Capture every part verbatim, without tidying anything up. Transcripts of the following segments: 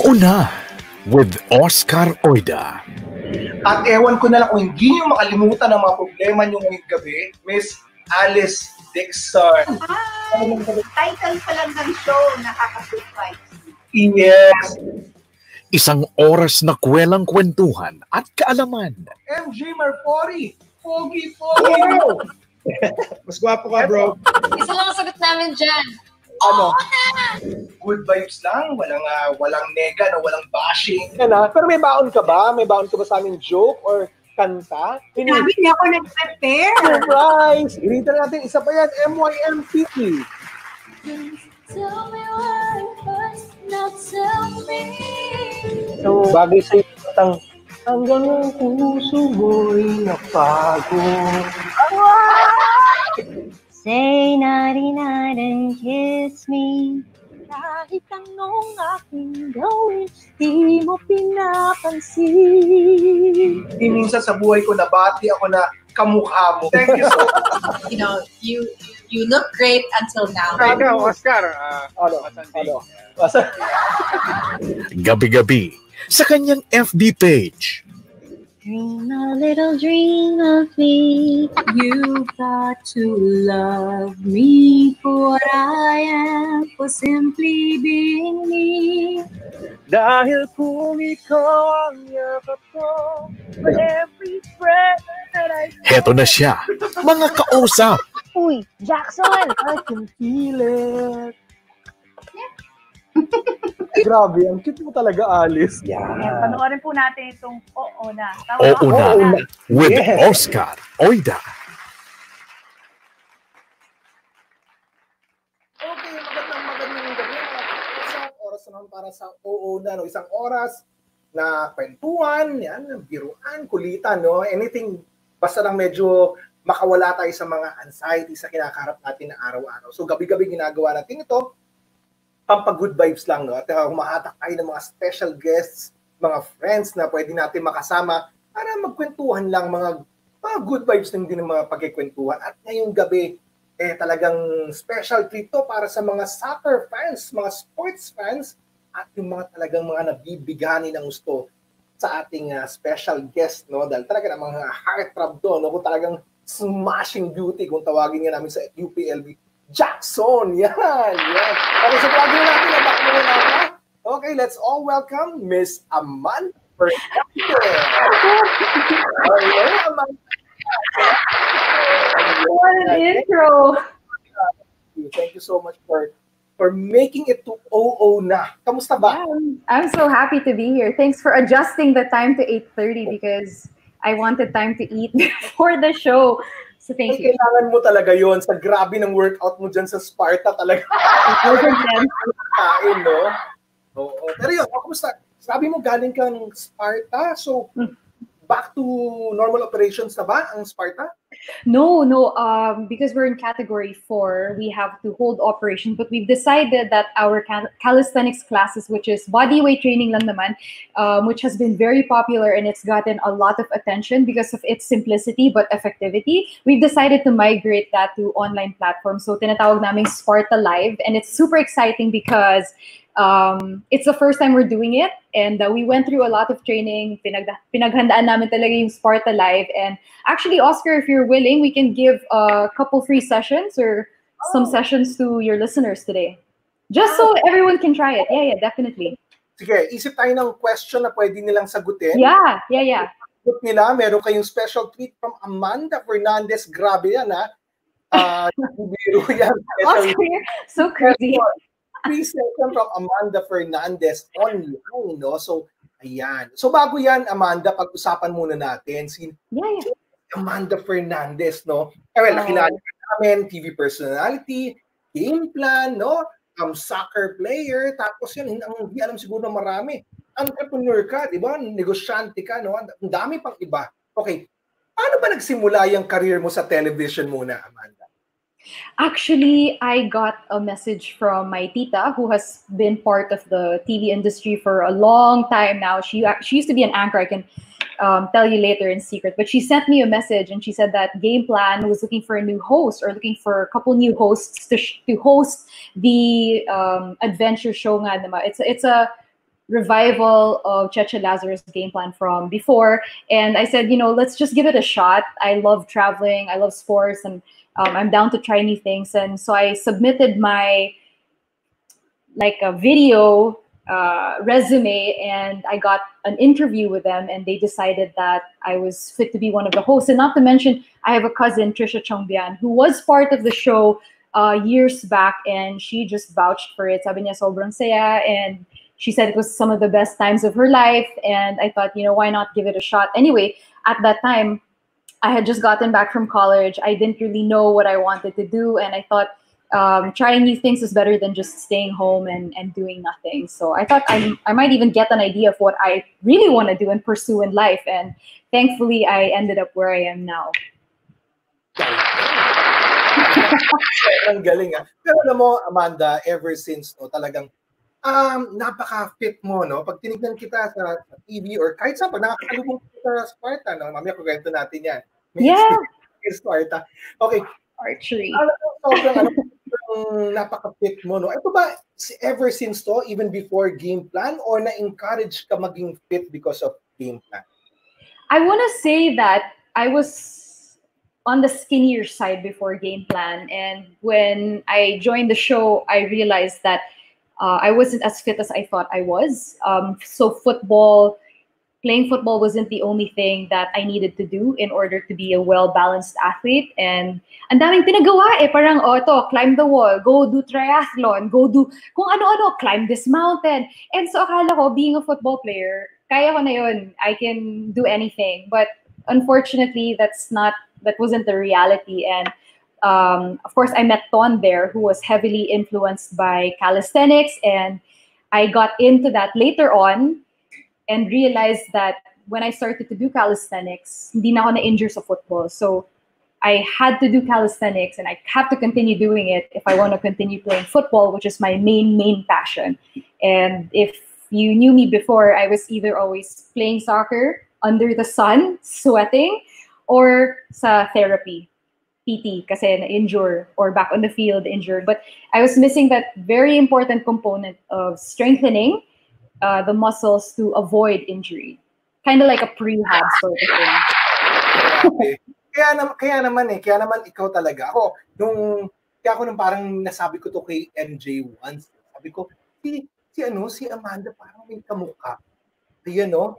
Oo na with Oscar Oida. At ewan ko na lang kung hindi nyo makalimutan ang mga problema nyo ngayong gabi, Miss Alice Dixon. Hi! Title pa lang ng show, nakaka-surprise. Yes. Isang oras na kwelang kwentuhan at kaalaman. M J Marfori, pogi, pogi. Mas gwapo ka, bro. Isa lang ang sagot namin dyan. Ano? Good vibes lang, walang uh, walang nega, no, walang bashing. Ano? Pero may baon ka ba? May baon ka ba sa amin joke or kanta? Sabi niya ako nag-prepare. Surprise! Irita natin isa pa yan, M Y M P. Tell me why first, now tell me. So, bagay sa'yo patang hanggang ang puso mo'y napagod. Say naughty night and kiss me. Kahit anong aking gawin, di mo pinapansin. Di minsan sa buhay ko nabati ako na kamukha mo. Thank you so much. You know, you you look great until now. Ikaw, Oscar. Uh, ano? Ano? Gabi-gabi sa kanyang F B page. Dream a little dream of me. You got to love me for what I am, for simply being me. Dahil kung ikaw ang yakap ko, for every breath that I take. Heto na siya, mga kausap. Uy, Jackson! I can feel it. Grabe, ang cute mo talaga, Alice. Yeah. Yan, panoorin po natin itong Oo Na. Tama Oo ba? Na with Yes. Oscar Oida. Okay, magandang magandang gabi mga kausap. Oras naman para sa Oo Na, no? Isang oras na kwentuhan, yan, biruan, kulitan, no? Anything, basta lang medyo makawala tayo sa mga anxiety sa kinakaharap natin na araw-araw. So gabi-gabi ginagawa natin ito, pampag-good vibes lang, no? At uh, humahatak tayo ng mga special guests, mga friends na pwede natin makasama para magkwentuhan lang, mga, mga good vibes lang din ng mga pagkikwentuhan. At ngayong gabi, eh talagang special treat to para sa mga soccer fans, mga sports fans, at yung mga talagang mga nabibigani ng gusto sa ating uh, special guest, no? Dahil talaga ng mga heartthrob to, no? Kung talagang smashing beauty, kung tawagin nga namin sa U P L B, Jackson, yan, yan. Okay, so tawagin natin na back muna natin. Okay, let's all welcome Miss Amanda Fernandez. Hello, Amanda. What an intro! Thank you so much for for making it to Oo Na. Kamusta ba? Yeah, I'm so happy to be here. Thanks for adjusting the time to eight thirty because I wanted time to eat before the show. So thank Ay, you. kailangan mo talaga yon sa grabe ng workout mo dyan sa Sparta talaga. Kain, no? Oo. Pero yun, oh, kumusta? Sabi mo galing ka ng Sparta, so back to normal operations na ba ang Sparta? No, no, um, because we're in category four, we have to hold operation, but we've decided that our cal calisthenics classes, which is bodyweight training lang naman, um, which has been very popular and it's gotten a lot of attention because of its simplicity but effectivity, we've decided to migrate that to online platforms. So tinatawag namin Sparta Live, and it's super exciting because Um, it's the first time we're doing it, and uh, we went through a lot of training. Pinag pinaghandaan namin talaga yung Sparta Live, and actually, Oscar, if you're willing, we can give a couple free sessions or oh. some sessions to your listeners today, just so everyone can try it. Yeah, yeah, definitely. Sige, isip tayo ng question na pwede nilang sagutin. Yeah, yeah, yeah. Sagot nila, meron kayong special tweet from Amanda Fernandez. Grabe yan, ha? Uh, biro yan. Oscar, so crazy. Free session from Amanda Fernandez online, no? So, ayan. So, bago yan, Amanda, pag-usapan muna natin si yeah, yeah. Amanda Fernandez, no? Eh, well, nakilala ka namin, T V personality, game plan, no? Um, soccer player, tapos yun, ang hindi alam siguro na marami. Entrepreneur ka, di ba? Negosyante ka, no? Ang dami pang iba. Okay, paano ba nagsimula yung career mo sa television muna, Amanda? Actually, I got a message from my tita, who has been part of the T V industry for a long time now. She she used to be an anchor. I can um, tell you later in secret. But she sent me a message, and she said that Game Plan was looking for a new host, or looking for a couple new hosts to to host the um, adventure show. Nga naman. It's it's a revival of Cheche Lazarus' game plan from before. And I said, you know, let's just give it a shot. I love traveling, I love sports, and um, I'm down to try new things. And so I submitted my like a video uh, resume, and I got an interview with them, and they decided that I was fit to be one of the hosts. And not to mention, I have a cousin, Trisha Chongbian, who was part of the show uh, years back, and she just vouched for it. Sabi niya, sobrang saya, and she said it was some of the best times of her life. And I thought, you know, why not give it a shot? Anyway, at that time, I had just gotten back from college. I didn't really know what I wanted to do, and I thought, um, trying new things is better than just staying home and, and doing nothing. So I thought I, I might even get an idea of what I really want to do and pursue in life. And thankfully, I ended up where I am now. Ang galing ah. Pero alam mo, Amanda, ever since, no, talagang um, napaka-fit mo, no? Pag tinignan kita sa, sa T V or kahit saan, pag nakakalubong kita sa Sparta, no? Mamaya kwento natin yan. May Yeah. Sparta. Okay. Archery. Alam mo, sobrang ano, napaka-fit mo, no? Ito ba, ever since to, even before game plan, or na-encourage ka maging fit because of game plan? I want to say that I was on the skinnier side before game plan. And when I joined the show, I realized that uh, I wasn't as fit as I thought I was. Um, so football, playing football wasn't the only thing that I needed to do in order to be a well-balanced athlete. And ang daming pinagawa eh, parang, oh, ito, climb the wall, go do triathlon, go do kung ano-ano, climb this mountain. And so akala ko, being a football player, kaya ko na yun, I can do anything. But unfortunately, that's not, that wasn't the reality. And um, of course, I met Ton there, who was heavily influenced by calisthenics. And I got into that later on, and realized that when I started to do calisthenics, hindi na ako na-injure sa football. So I had to do calisthenics, and I have to continue doing it if I want to continue playing football, which is my main, main passion. And if you knew me before, I was either always playing soccer under the sun, sweating, or sa therapy, P T, kasi na-injure, or back on the field, injured. But I was missing that very important component of strengthening Uh, the muscles to avoid injury. Kind of like a prehab sort of thing. Okay. Kaya, na, kaya naman eh, kaya naman ikaw talaga. Ako, nung, kaya ako nung parang nasabi ko to kay M J once. Sabi ko, si, si ano, si Amanda parang may kamukha. Ayan, no?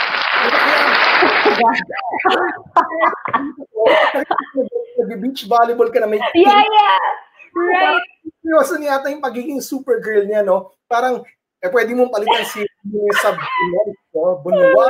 Nag-beach volleyball ka na may... Yeah, yeah! Right! Seryoso niya yata yung pagiging super girl niya, no? Parang, eh, pwede mong palitan si sub no? Bunwa,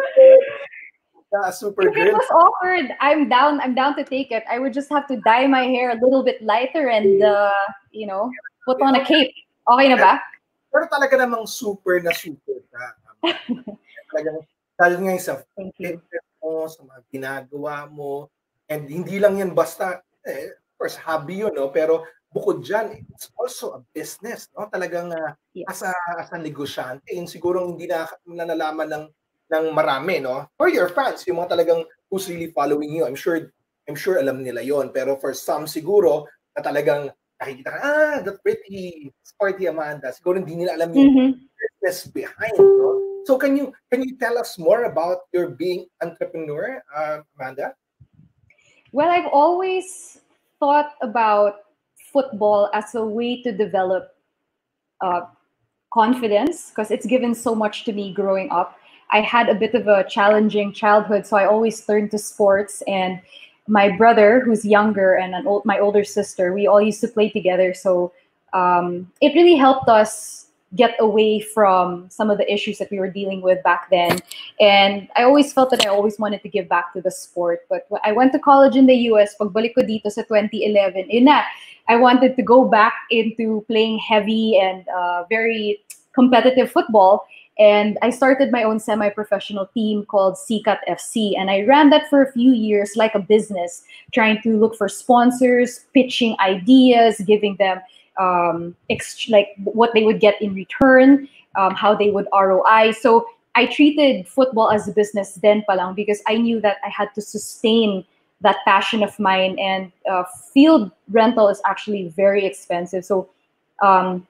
uh, super If girl. it was awkward, I'm down. I'm down to take it. I would just have to dye my hair a little bit lighter and, uh, you know, put on a cape. Okay na ba? Pero talaga namang super na super ka. Talagang, dahil ngayon sa fitness mo, sa mga ginagawa mo, and hindi lang yan basta, eh, of course, hobby yun, no? Pero bukod dyan, it's also a business, no? Talagang uh, yes. as, a, as a negosyante, yun siguro hindi na nalalaman ng, ng marami, no? For your fans, yung mga talagang who's really following you, I'm sure I'm sure alam nila yon. Pero for some siguro, na talagang nakikita ka, ah, the pretty, sporty Amanda, siguro hindi nila alam yung mm-hmm. business behind, no? So can you can you tell us more about your being entrepreneur, uh, Amanda? Well, I've always thought about football as a way to develop uh, confidence, because it's given so much to me growing up. I had a bit of a challenging childhood, so I always turned to sports. And my brother, who's younger, and an old, my older sister, we all used to play together. So um, it really helped us get away from some of the issues that we were dealing with back then. And I always felt that I always wanted to give back to the sport. But when I went to college in the U S, pagbalik ko dito sa twenty eleven, ina, I wanted to go back into playing heavy and uh, very competitive football. And I started my own semi-professional team called Sikat F C. And I ran that for a few years like a business, trying to look for sponsors, pitching ideas, giving them um, ex- like what they would get in return, um, how they would R O I. So I treated football as a business then palang, because I knew that I had to sustain that passion of mine. And uh, field rental is actually very expensive. So um,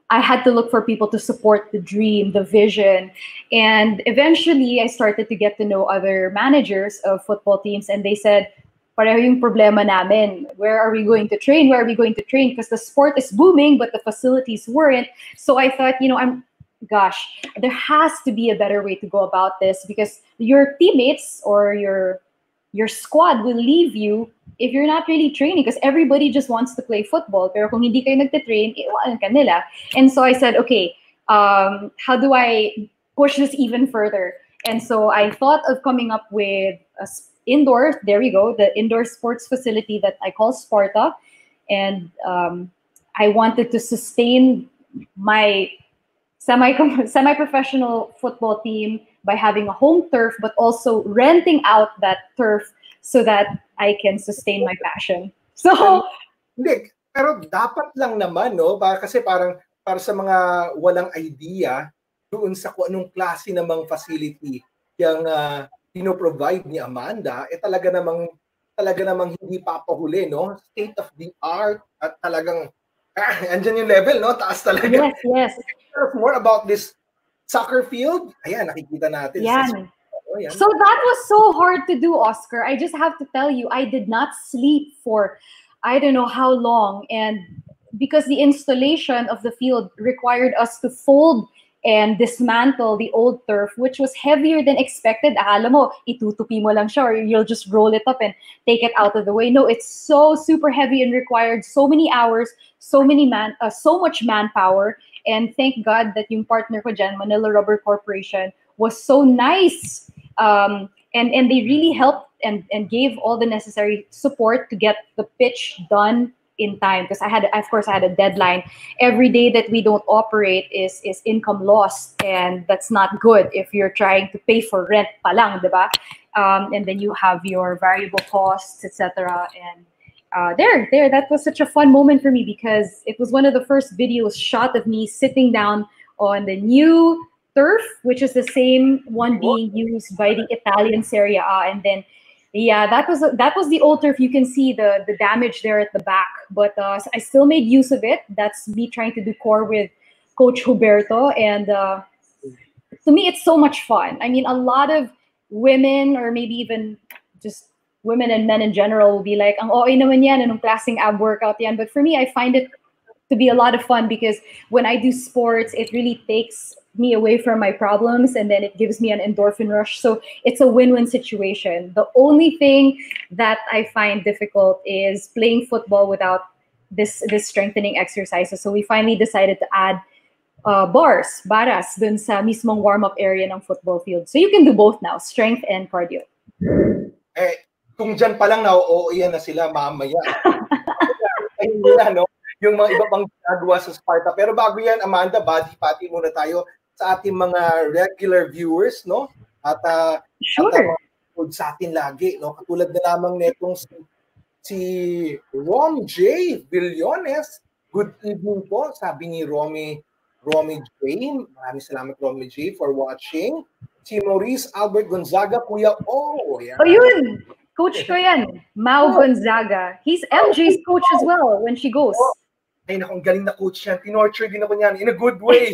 I had to look for people to support the dream, the vision. And eventually, I started to get to know other managers of football teams, and they said, pareho yung problema namin. Where are we going to train? Where are we going to train? Because the sport is booming, but the facilities weren't. So I thought, you know, I'm, gosh, there has to be a better way to go about this, because your teammates or your your squad will leave you if you're not really training, because everybody just wants to play football. Pero kung hindi kayo nagte-train, iwanan ka nila. And so I said, okay, um, how do I push this even further? And so I thought of coming up with a indoor, there we go, the indoor sports facility that I call Sparta. And um, I wanted to sustain my semi semi-professional football team by having a home turf, but also renting out that turf so that I can sustain my passion. So, hindi, pero dapat lang naman, no? Para, kasi parang para sa mga walang idea doon sa kung anong klase namang facility yung uh, pino-provide ni Amanda, eh talaga namang talaga namang hindi papahuli, no? State of the art at talagang ah, andyan yung level, no? Taas talaga. Yes, yes. Tell us more about this soccer field. Ayan, nakikita natin. Yan. Oh, yan. So that was so hard to do, Oscar. I just have to tell you, I did not sleep for I don't know how long. And because the installation of the field required us to fold and dismantle the old turf, which was heavier than expected. Akala mo, itutupi mo lang siya, or you'll just roll it up and take it out of the way. No, it's so super heavy and required so many hours, so many man, uh, so much manpower. And thank God that yung partner ko dyan, Manila Rubber Corporation, was so nice. Um, and, and they really helped and, and gave all the necessary support to get the pitch done in time, because I had, of course, I had a deadline. Every day that we don't operate is is income lost, and that's not good if you're trying to pay for rent pa lang, diba? Um, and then you have your variable costs, et cetera. And uh, there, there, that was such a fun moment for me, because it was one of the first videos shot of me sitting down on the new turf, which is the same one being used by the Italian Serie A, and then. Yeah, that was that was the old turf. You can see the the damage there at the back, but uh, I still made use of it. That's me trying to do core with Coach Huberto, and uh, to me, it's so much fun. I mean, a lot of women, or maybe even just women and men in general, will be like, "Ang O A naman yan, anong klaseng ab workout yan?" But for me, I find it to be a lot of fun, because when I do sports, it really takes me away from my problems, and then it gives me an endorphin rush. So it's a win-win situation. The only thing that I find difficult is playing football without this this strengthening exercises. So we finally decided to add uh, bars, baras, dun sa mismong warm-up area ng football field. So you can do both now, strength and cardio. Eh, kung dyan pa lang na-oo yan na sila mamaya. Ayun nila, no? Yung mga iba pang ginagawa sa Sparta. Pero bago yan, Amanda, body-pati muna tayo sa ating mga regular viewers, no? At, uh, sure. at uh, sa atin lagi, no? Katulad na lamang netong si, si Rom J. Villones. Good evening po, sabi ni Romy, Romy J. Maraming salamat, Romy J, for watching. Si Maurice Albert Gonzaga, Kuya O. Yan. Oh, yun! Coach ko yan, Mau oh. Gonzaga. He's M J's coach as well when she goes. Oh. Ay, naku, galing na coach yan. Tinorture din ako niyan in a good way.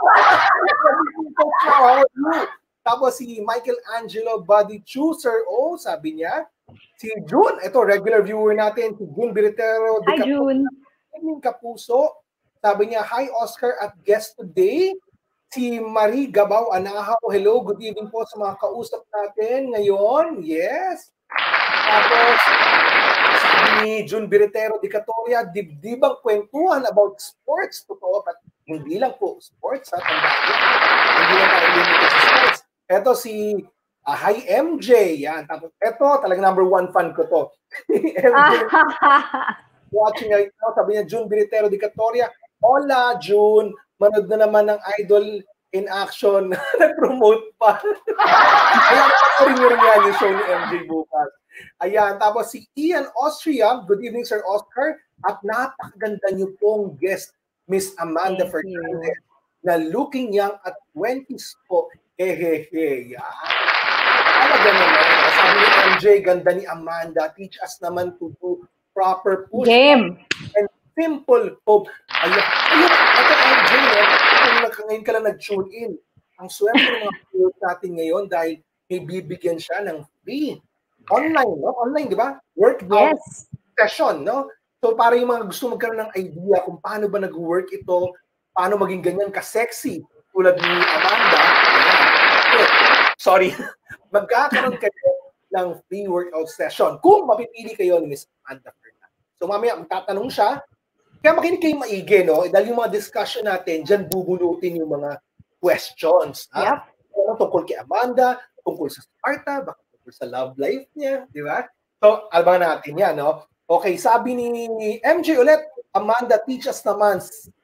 Tapos si Michael Angelo Body Chooser, oh, sabi niya. Si June, ito, regular viewer natin. Si June Biritero. Hi, June. Kapuso. Sabi niya, hi, Oscar, at guest today. Si Marie Gabaw Anahaw. Hello, good evening po sa mga kausap natin ngayon. Yes. Tapos, sabi ni June Biritero de Catoria, dibdibang kwentuhan about sports. Totoo, at hindi lang po sports, ha? Hindi lang tayo limited sa sports. Ito si uh, Hi M J. Yan. Tapos, ito, talaga number one fan ko to. M J. Watching ito, sabi niya, June Biritero de Catoria. Hola, June. Manood na naman ng Idol in Action. Nag-promote pa. Ayan, rin yun yan yung show ni M J bukas. Ayan, tapos si Ian Austria, good evening Sir Oscar, at napakaganda niyo pong guest, Miss Amanda Thank Fernandez, you. Na looking young at twenties po. Hehehe. Yan. Talaga naman. Sabi ni M J, ganda ni Amanda, teach us naman to do proper push Game. and Simple hope. Ayun, ayun, ito M J, no? Kung nag- ngayon ka lang nag-tune in, ang swerte ng mga viewers natin ngayon dahil may bibigyan siya ng free. Online, no? Online, di ba? Workout Yes. session, no? So, para yung mga gusto magkaroon ng idea kung paano ba nag-work ito, paano maging ganyan ka-sexy, tulad ni Amanda, ayan. Sorry, magkakaroon kayo ng free workout session kung mapipili kayo ni Miss Amanda Fernandez. So, mamaya, magtatanong siya. Kaya makinig kayo maigi, no? Dahil yung mga discussion natin, dyan bubunutin yung mga questions. Ha? Yep. Tungkol kay Amanda, tungkol sa Sparta, baka tungkol sa love life niya, di ba? So, abangan natin yan, no? Okay, sabi ni M J ulit, Amanda, teach us naman.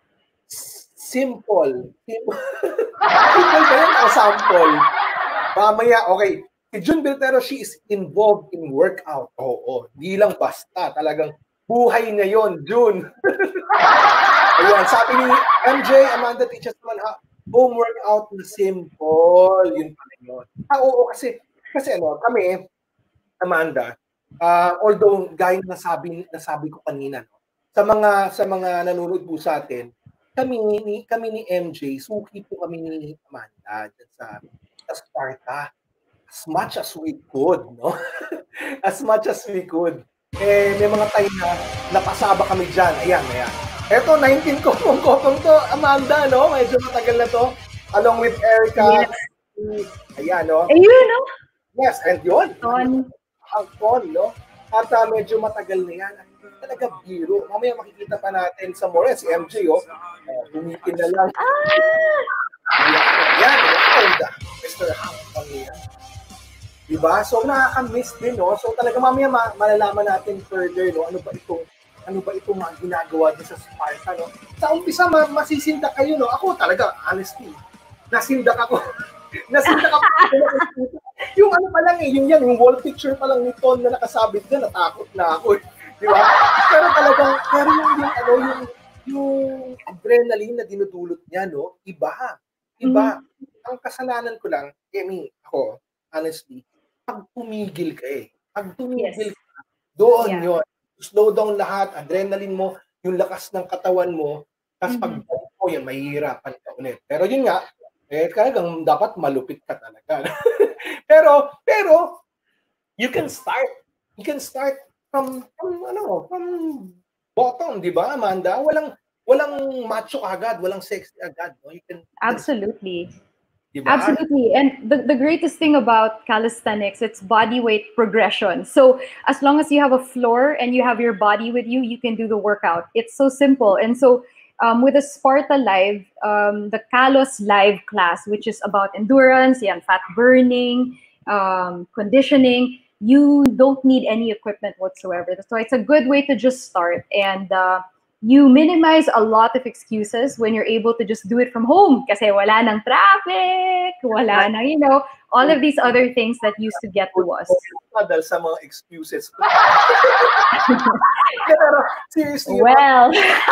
Simple. Simple. Simple ba yan o sample? Mamaya, okay. Si June Biltero, she is involved in workout. Oo, di lang basta. Talagang buhay niya yun, June. Ayan, sabi ni M J, Amanda, teach us naman ha, home workout na simple. Yun pala yun. Ah, oo, kasi, kasi ano, kami, Amanda, Uh, although gaya ng nasabi nasabi ko kanina, no, sa mga sa mga nanonood po sa atin, kami ni kami ni M J, suki po kami ni Amanda dyan sa sa Sparta as much as we could, no? As much as we could. Eh may mga time na napasaba kami diyan. Ayan, ayan. Eto nineteen ko kung kokong to, Amanda, no? Medyo matagal na to. Along with Erica. Yes. Ayan, no? Ayun, no? Yes, and yun. On. Ang phone, no? At uh, medyo matagal na yan. Talaga biro. Mamaya makikita pa natin sa more. Si M J, oh. Uh, Bumitin na lang. Ah! Ayan, ayan. Mister Hampton yan. Diba? So, nakaka-miss din, no? So, talaga mamaya ma- malalaman natin further, no? Ano ba itong ano ba itong mga ginagawa din sa Sparta, no? Sa umpisa, ma- masisindak kayo, no? Ako talaga, honestly, nasindak ako. nasindak ako. Yung ano pa lang eh, yung yan, yung wall picture pa lang ni Ton na nakasabit dyan, natakot na ako. Di ba? Pero talagang, pero yung, yung, ano, yung, yung adrenaline na dinudulot niya, no? Iba. Iba. Mm-hmm. Ang kasalanan ko lang, I mean, ako, honestly, pag tumigil ka eh. Pag tumigil yes. ka, doon yeah. yun. Slow down lahat, adrenaline mo, yung lakas ng katawan mo, tapos mm-hmm. pag mo yun, mahihirapan ka ulit. Pero yun nga, eh, talagang dapat malupit ka talaga. pero, pero, you can start. You can start from, from ano, from bottom, di ba, Amanda? Walang, walang macho agad, walang sexy agad. No? You can, Absolutely. Diba? Absolutely. And the, the greatest thing about calisthenics, it's body weight progression. So as long as you have a floor and you have your body with you, you can do the workout. It's so simple. And so um, with the Sparta Live, um, the Kalos Live class, which is about endurance, yan, fat burning, um, conditioning, you don't need any equipment whatsoever. So it's a good way to just start. And uh, you minimize a lot of excuses when you're able to just do it from home kasi wala nang traffic, wala nang, you know, all of these other things that used to get to us. Dahil sa mga excuses. Pero, seriously. Well.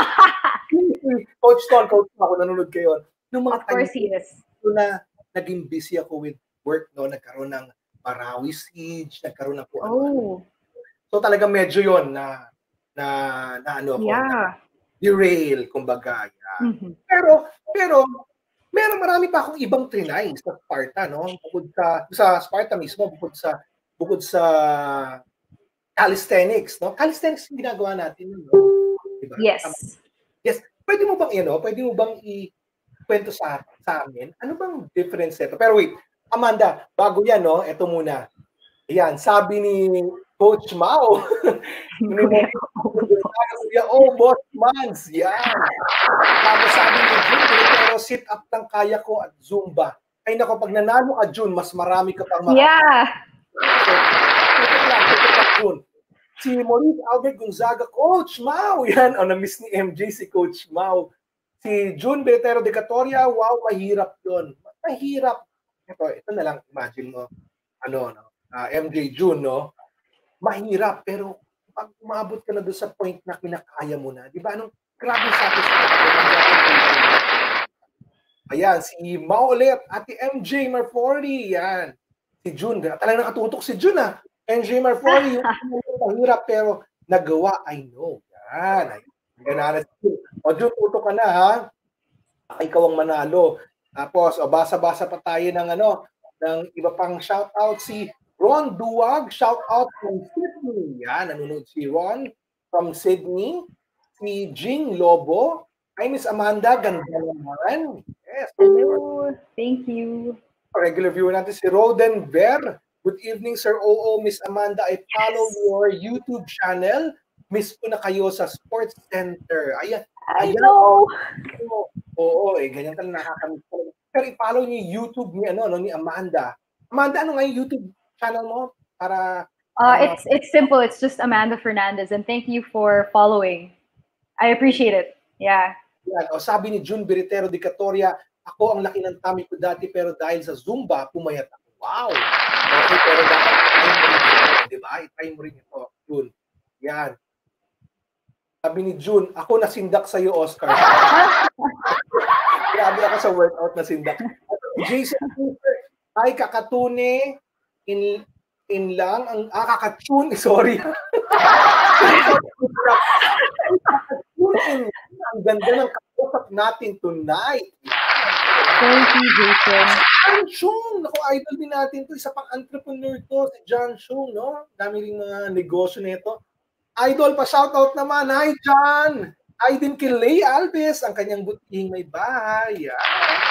Coach Ton, Coach ako, nanonood kayo. Nung mga of course he is. Na naging busy ako with work, no, nagkaroon ng Marawi siege, nagkaroon ng po oh. So talaga medyo yon na na, na ano ko, yeah. na derail, kumbaga. Yeah. Mm-hmm. Pero, pero, meron marami pa akong ibang trinay sa Sparta, no? Bukod sa, sa Sparta mismo, bukod sa, bukod sa calisthenics, no? Calisthenics yung ginagawa natin, no? Diba? Yes. Yes. Pwede mo bang, you know, pwede mo bang i-kwento sa, sa amin? Ano bang difference nito? Pero wait, Amanda, bago yan, no? Ito muna. Ayan, sabi ni Coach Mao. Oh, boss mans. Yan. Tapos sabi ni June, pero sit up lang kaya ko at Zumba. Ay nako, pag nanalo ka, June, mas marami ka pang marami. Yeah. So, ito lang, ito lang, June. Si Maurice Albert Gonzaga, Coach Mao. Yan, oh, na-miss ni M J si Coach Mao. Si June Beletero de Catoria, wow, mahirap yun. Mahirap. Ito, ito na lang, imagine mo, ano, no? Uh, M J June, no? Mahirap, pero pag umabot ka na doon sa point na kinakaya mo na, di ba? Anong grabe satisfaction. Ayan, si Mao ulit, Ate M J Marfori, yan. Si June, talagang nakatutok si June, ha? M J Marfori, yung mahirap, pero nagawa, I know. Yan, Ganun. O, Jun, tuto ka na, ha? Ikaw ang manalo. Tapos, o, basa-basa pa tayo ng ano, ng iba pang shoutout. Si Ron Duwag, shoutout from Sydney. Yan, nanonood si Ron from Sydney. Si Jing Lobo. Hi, Miss Amanda, ganda naman. Yes. Hello, thank you. Regular viewer natin si Roden Ver. Good evening, Sir O O, Miss Amanda. I follow yes. your YouTube channel. Miss ko na kayo sa Sports Center. Ayan. I ayan. know. Oo, oo, eh, ganyan talaga nakakamiss. Pero i-follow niyo yung YouTube ni, ano, no, ni Amanda. Amanda, ano nga yung YouTube channel mo? Para, uh, para it's it's simple. It's just Amanda Fernandez. And thank you for following. I appreciate it. Yeah. Yan. O, sabi ni June Beritero de Catoria, ako ang laki ng tummy ko dati pero dahil sa Zumba, pumayat ako. Wow! Okay, pero dapat i-try mo rin ito. Diba? I-try mo rin ito, June. Yan. Sabi ni June, ako nasindak sa'yo, Oscar. Grabe ako sa workout na sindak. Jason Cooper, ay kakatune, in, in lang, ang, ah, kakatune, sorry. Kakatune, ang ganda ng kausap natin tonight. Thank you, Jason. John Shung, naku, idol din natin to. Isa pang entrepreneur to, si John Shung, no? Dami rin mga negosyo nito. Idol, pa-shoutout naman. Hi, John! Hi din kay Lay Alves, ang kanyang buting may bahay. Ayan.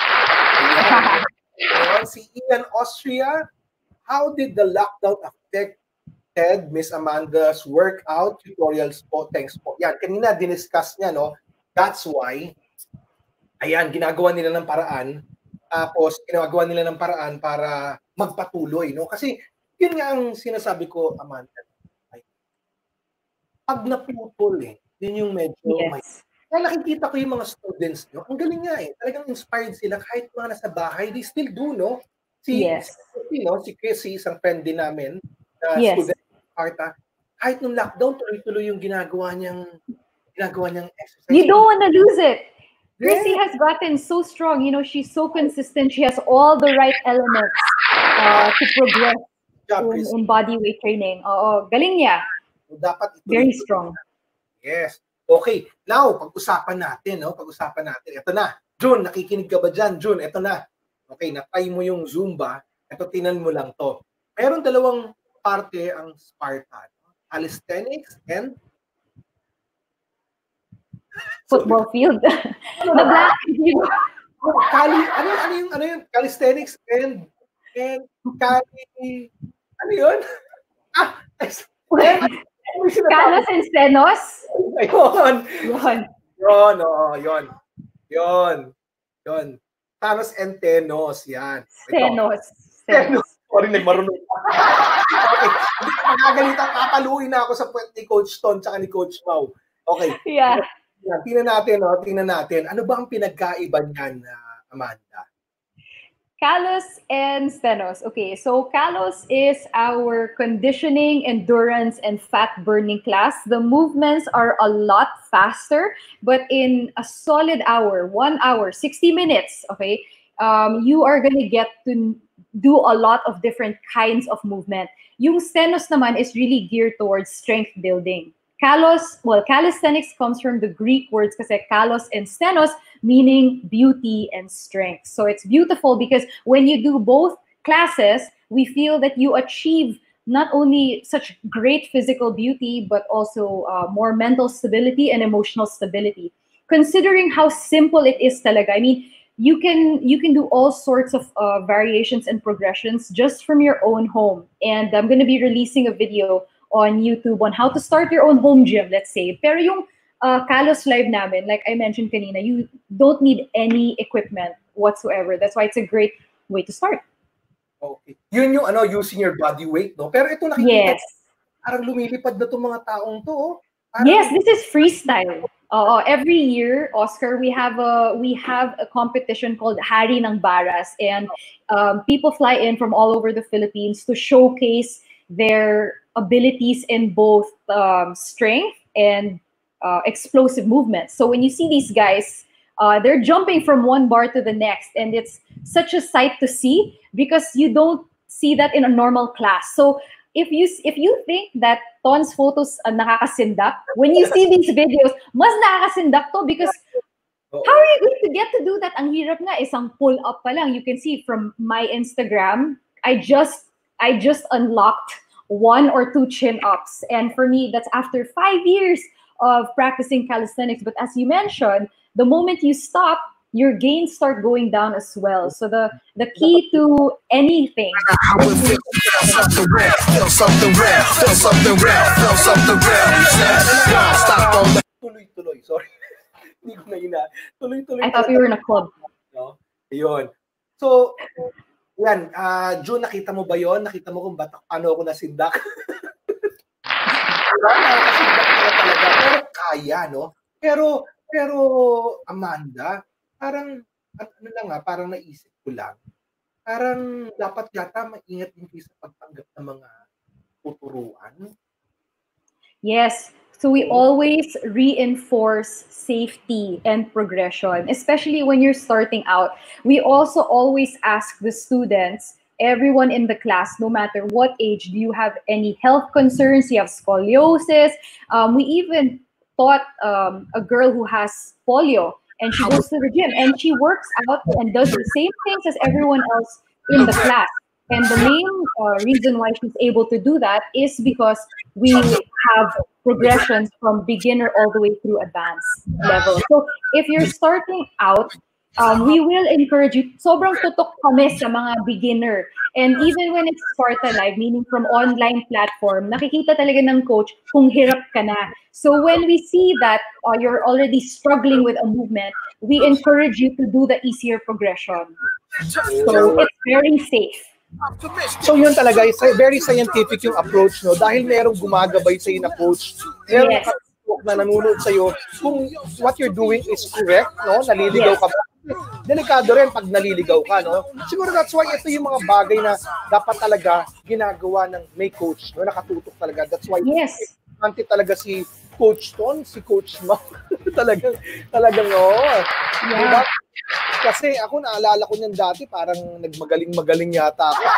Ayan. Si Ian Austria, how did the lockdown affect Ted, Miss Amanda's workout tutorials po? Thanks po. Yan, kanina diniscuss niya, no? That's why, ayan, ginagawa nila ng paraan. Tapos, ginagawa nila ng paraan para magpatuloy, no? Kasi, yun nga ang sinasabi ko, Amanda. Ay, pag naputol, eh, yun yung medyo yes. may... Kaya nakikita ko yung mga students, no? Ang galing nga, eh. Talagang inspired sila. Kahit mga nasa bahay, they still do, no? Si, yes. si, no? si Chrissy, isang friend din namin, na yes. student, Arta, kahit nung lockdown, tuloy-tuloy yung ginagawa niyang, ginagawa niyang exercise. You don't want to lose it. Chrissy has gotten so strong. You know, she's so consistent. She has all the right elements uh, to progress job, in, in body weight training. Oo, galing niya. So, dapat ito very strong. Yes. Okay. Now, pag-usapan natin, no? Pag-usapan natin. Ito na. June, nakikinig ka ba dyan? June, ito na. Okay, na-try mo yung Zumba. Ito, tinan mo lang to. Meron dalawang parte ang Spartan. Calisthenics and football field. The black field. Cali, ano, ano yung, ano yung calisthenics and, and Cali, ano yun? Ah, Calos and Stenos? Yun. Yun. Yun, oo, yun. Yun. Yun. Thanos and Tenos, yan. Stenos. Stenos. Sorry, nagmarunong. Okay. Hindi ka magagalitan, kapaluin na ako sa puwet ni Coach Ton tsaka ni Coach Mau. Okay. Yeah. Yan, tingnan natin, no? Tingnan natin. Ano ba ang pinagkaiba niyan, uh, Amanda? Calos and Stenos. Okay, so Calos is our conditioning, endurance, and fat burning class. The movements are a lot faster, but in a solid hour, one hour, sixty minutes, okay, um, you are gonna get to do a lot of different kinds of movement. Yung Stenos naman is really geared towards strength building. Kalos, well, calisthenics comes from the Greek words kasi kalos and stenos, meaning beauty and strength. So it's beautiful because when you do both classes, we feel that you achieve not only such great physical beauty, but also uh, more mental stability and emotional stability. Considering how simple it is talaga, I mean, you can you can do all sorts of uh, variations and progressions just from your own home. And I'm going to be releasing a video on YouTube on how to start your own home gym, let's say. Pero yung uh, Kalos live namin, like I mentioned kanina, you don't need any equipment whatsoever. That's why it's a great way to start. Okay. Yun yung ano, using your body weight, no? Pero ito nakikita, yes. parang lumilipad na itong mga taong to, oh. Parang, yes, this is freestyle. Uh, every year, Oscar, we have a we have a competition called Hari ng Baras, and um, people fly in from all over the Philippines to showcase their abilities in both um, strength and uh, explosive movements. So when you see these guys, uh, they're jumping from one bar to the next, and it's such a sight to see because you don't see that in a normal class. So if you if you think that Ton's photos uh, nakakasindak, when you see these videos, mas nakakasindak to because how are you going to get to do that? Ang hirap nga, isang pull up pa lang. You can see from my Instagram, I just I just unlocked one or two chin ups, and for me, that's after five years of practicing calisthenics. But as you mentioned, the moment you stop, your gains start going down as well. So the the key to anything. Feel something real, feel something real, feel something real, feel something real. Stop on the Tuloy-tuloy, sorry. Hindi ko na ina. Tuloy-tuloy. I thought we were in a club. No? Ayun. So, yan, uh, June, nakita mo ba yon? Nakita mo kung ba't ano ako nasindak? Diba? Nakakasindak pala talaga. Pero kaya, no? Pero, pero, Amanda, parang, ano lang nga, parang naisip ko lang, parang dapat yata maingat din kayo sa pagtanggap ng mga tuturuan. Yes. So we always reinforce safety and progression, especially when you're starting out. We also always ask the students, everyone in the class, no matter what age, do you have any health concerns? Do you have scoliosis? Um, we even taught um, a girl who has polio, and she goes to the gym and she works out and does the same things as everyone else in the class. And the main uh, reason why she's able to do that is because we have progressions from beginner all the way through advanced level. So if you're starting out, um, we will encourage you. Sobrang tutok kami sa mga beginner. And even when it's Sparta Live, meaning from online platform, nakikita talaga ng coach kung hirap ka na. So when we see that uh, you're already struggling with a movement, we encourage you to do the easier progression. So it's very safe. So yun talaga, is very scientific yung approach, no? Dahil merong gumagabay sa'yo na coach, merong yes. na nanonood sa'yo kung what you're doing is correct, no? Naliligaw yes. ka ba? Delikado rin pag naliligaw ka, no? Siguro that's why ito yung mga bagay na dapat talaga ginagawa ng may coach, no? Nakatutok talaga. That's why yes. importante talaga si Coach Ton, si Coach Mac. talagang, talagang, oo. Oh. Yeah. Diba? Kasi ako naalala ko niyan dati, parang nagmagaling-magaling yata ako.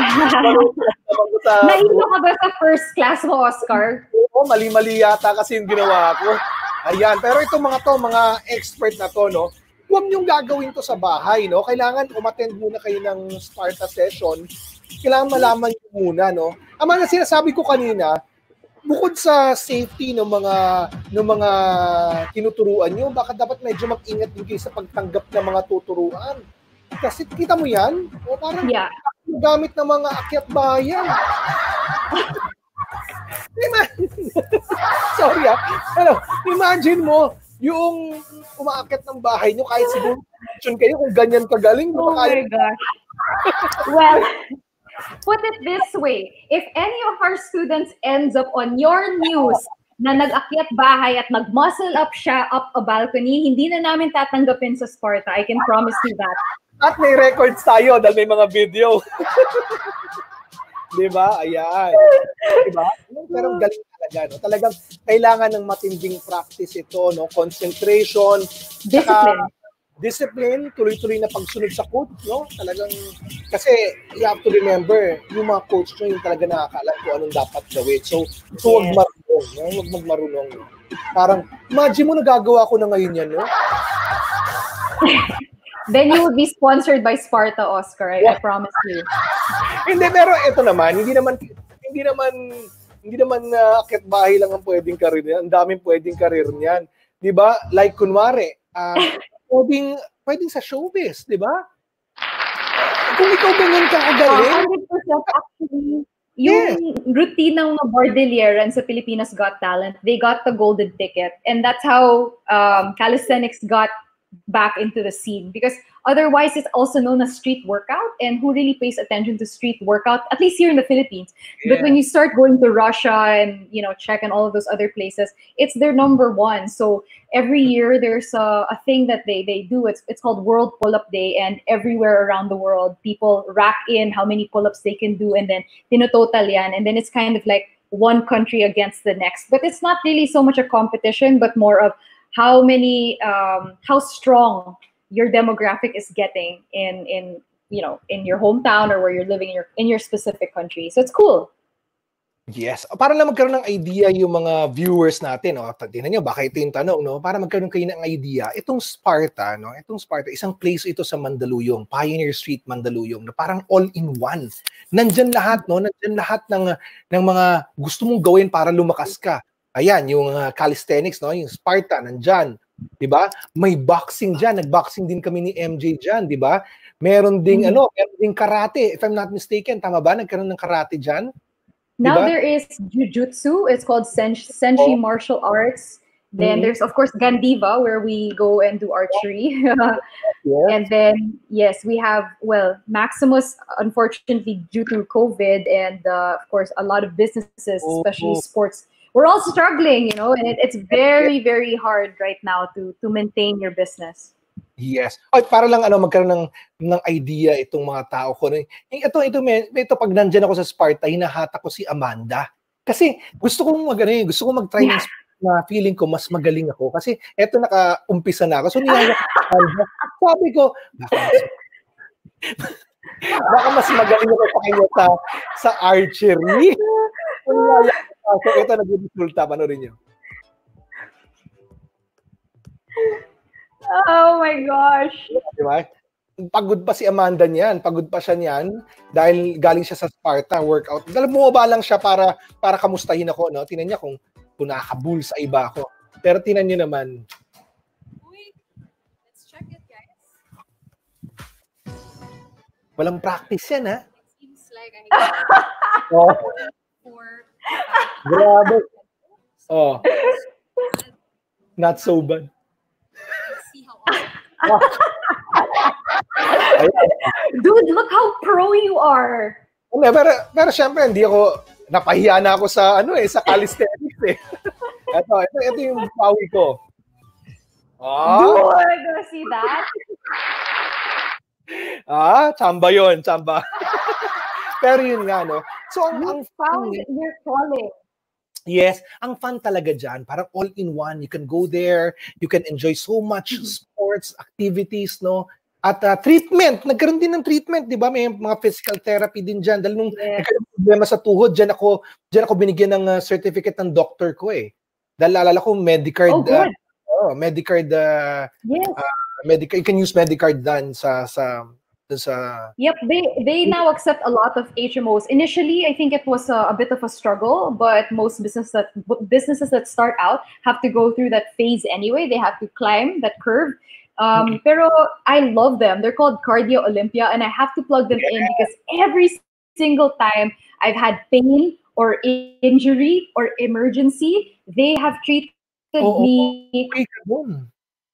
sa... Nahilo ka ba sa first class mo, Oscar? Oo, mali-mali yata kasi yung ginawa ko. Ayan, pero itong mga to, mga expert na to, no, huwag niyong gagawin to sa bahay, no? Kailangan umattend muna kayo ng Sparta session. Kailangan malaman niyo muna, no? Ang mga sinasabi ko kanina, bukod sa safety ng mga ng mga tinuturuan nyo, baka dapat medyo mag-ingat din kayo sa pagtanggap ng mga tuturuan. Kasi kita mo yan, o parang yeah. gamit ng mga akyat bayan. Sorry ah. Ano, imagine mo, yung umaakyat ng bahay nyo, kahit siguro kayo kung ganyan kagaling. Oh my kaya... gosh. Well, put it this way, if any of our students ends up on your news na nag-akyat bahay at nag-muscle up siya up a balcony, hindi na namin tatanggapin sa Sparta. I can promise you that. At may records tayo dahil may mga video. Diba? Ayan. Diba? Pero galing talaga, no? Talagang kailangan ng matinding practice ito, no? Concentration, discipline. Saka, discipline, tuloy-tuloy na pagsunod sa coach, no? Talagang, kasi you have to remember, yung mga coach nyo, yung talaga nakakaalam kung anong dapat gawin. So, so huwag marunong, no? Huwag magmarunong. Parang, imagine mo, nagagawa ko na ngayon yan, no? Then you would be sponsored by Sparta, Oscar. I, I promise you. Hindi, pero ito naman, hindi naman, hindi naman, hindi naman uh, akyat bahay lang ang pwedeng karir niyan. Ang daming pwedeng karir niyan. Di ba? Like, kunwari, ah, uh, Pwedeng, pwedeng sa showbiz, di ba? Kung ikaw ganyan ka kagaling. one hundred percent actually. Yung yes. routine ng mga Bordelieran sa Pilipinas Got Talent, they got the golden ticket. And that's how um, calisthenics got back into the scene. Because otherwise, it's also known as street workout. And who really pays attention to street workout, at least here in the Philippines. Yeah. But when you start going to Russia and, you know, Czech and all of those other places, it's their number one. So every year there's a, a thing that they, they do. It's, it's called World Pull-Up Day. And everywhere around the world, people rack in how many pull-ups they can do. And then, tinototal yan. And then it's kind of like one country against the next. But it's not really so much a competition, but more of how many, um, how strong your demographic is getting in, in, you know, in your hometown or where you're living in your, in your specific country. So it's cool. Yes. Para lang magkaroon ng idea yung mga viewers natin, no? Tingnan nyo, baka ito yung tanong, no? Para magkaroon kayo ng idea, itong Sparta, no? Itong Sparta, isang place ito sa Mandaluyong, Pioneer Street, Mandaluyong, na parang all-in-one. Nandyan lahat, no? Nandyan lahat ng, ng mga gusto mong gawin para lumakas ka. Ayan, yung uh, calisthenics, no? Yung Sparta, nandyan. Diba? May boxing dyan. Nag-boxing din kami ni M J dyan, diba? Meron ding, mm. ano, meron ding karate. If I'm not mistaken, tama ba? Nagkaroon ng karate dyan? Now Diba? there is jujutsu. It's called sen- senshi Oh. martial arts. Then Mhm. there's of course Gandiva, where we go and do archery. Yes. And then yes, we have well Maximus. Unfortunately, due to COVID and uh, of course a lot of businesses, Oh. especially sports, we're all struggling. You know, and it, it's very very hard right now to to maintain your business. Yes. Ay, para lang ano magkaroon ng ng idea itong mga tao ko. Eh, ito ito may ito pag nandiyan ako sa Sparta, hinahata ko si Amanda. Kasi gusto kong mag ano, eh, gusto kong mag-try ng na feeling ko mas magaling ako kasi eto naka-umpisa na ako. So niyaya sabi ko, baka mas, baka mas magaling ako sa kanya sa sa archery. So niyaya ko. So ito nag-resulta, panoorin niyo. Oh my gosh. Diba? Pagod pa si Amanda niyan, pagod pa siya niyan dahil galing siya sa Sparta workout. Dahil bumaba lang siya para para kamustahin ako, no? Tingnan niya kung kung nakakabul sa iba ako. Pero tingnan niyo naman. Wait, let's check it, guys. Walang practice yan, ha? It seems like I need to Oh, four. grabe. Oh, not so bad. Let's see how awesome. Dude, look how pro you are. Hindi, pero, pero syempre, hindi ako, napahiya na ako sa, ano eh, sa calisthenics eh. Ito, ito, ito yung pawi ko. Ah, Dude, I see that. ah, tsamba yun, tsamba. Pero yun nga, no? So, ang, ang Found your calling. yes, ang fun talaga dyan, parang all-in-one. You can go there, you can enjoy so much sports, activities, no? At uh, treatment, nagkaroon din ng treatment, di ba? May mga physical therapy din dyan. Dahil nung Yeah. nagkaroon ng problema sa tuhod, dyan ako, dyan ako binigyan ng uh, certificate ng doctor ko eh. Dahil alala ko, Medicard, Oh, good. uh, oh, Medicard, uh, Yes. Medicard, you can use Medicard dan sa, sa, sa, Yep, they they now accept a lot of H M Os. Initially, I think it was a, a bit of a struggle, but most business that businesses that start out have to go through that phase anyway. They have to climb that curve. Um, pero I love them. They're called Cardio Olympia, and I have to plug them in because every single time I've had pain or injury or emergency, they have treated Oo. me. okay ka dun.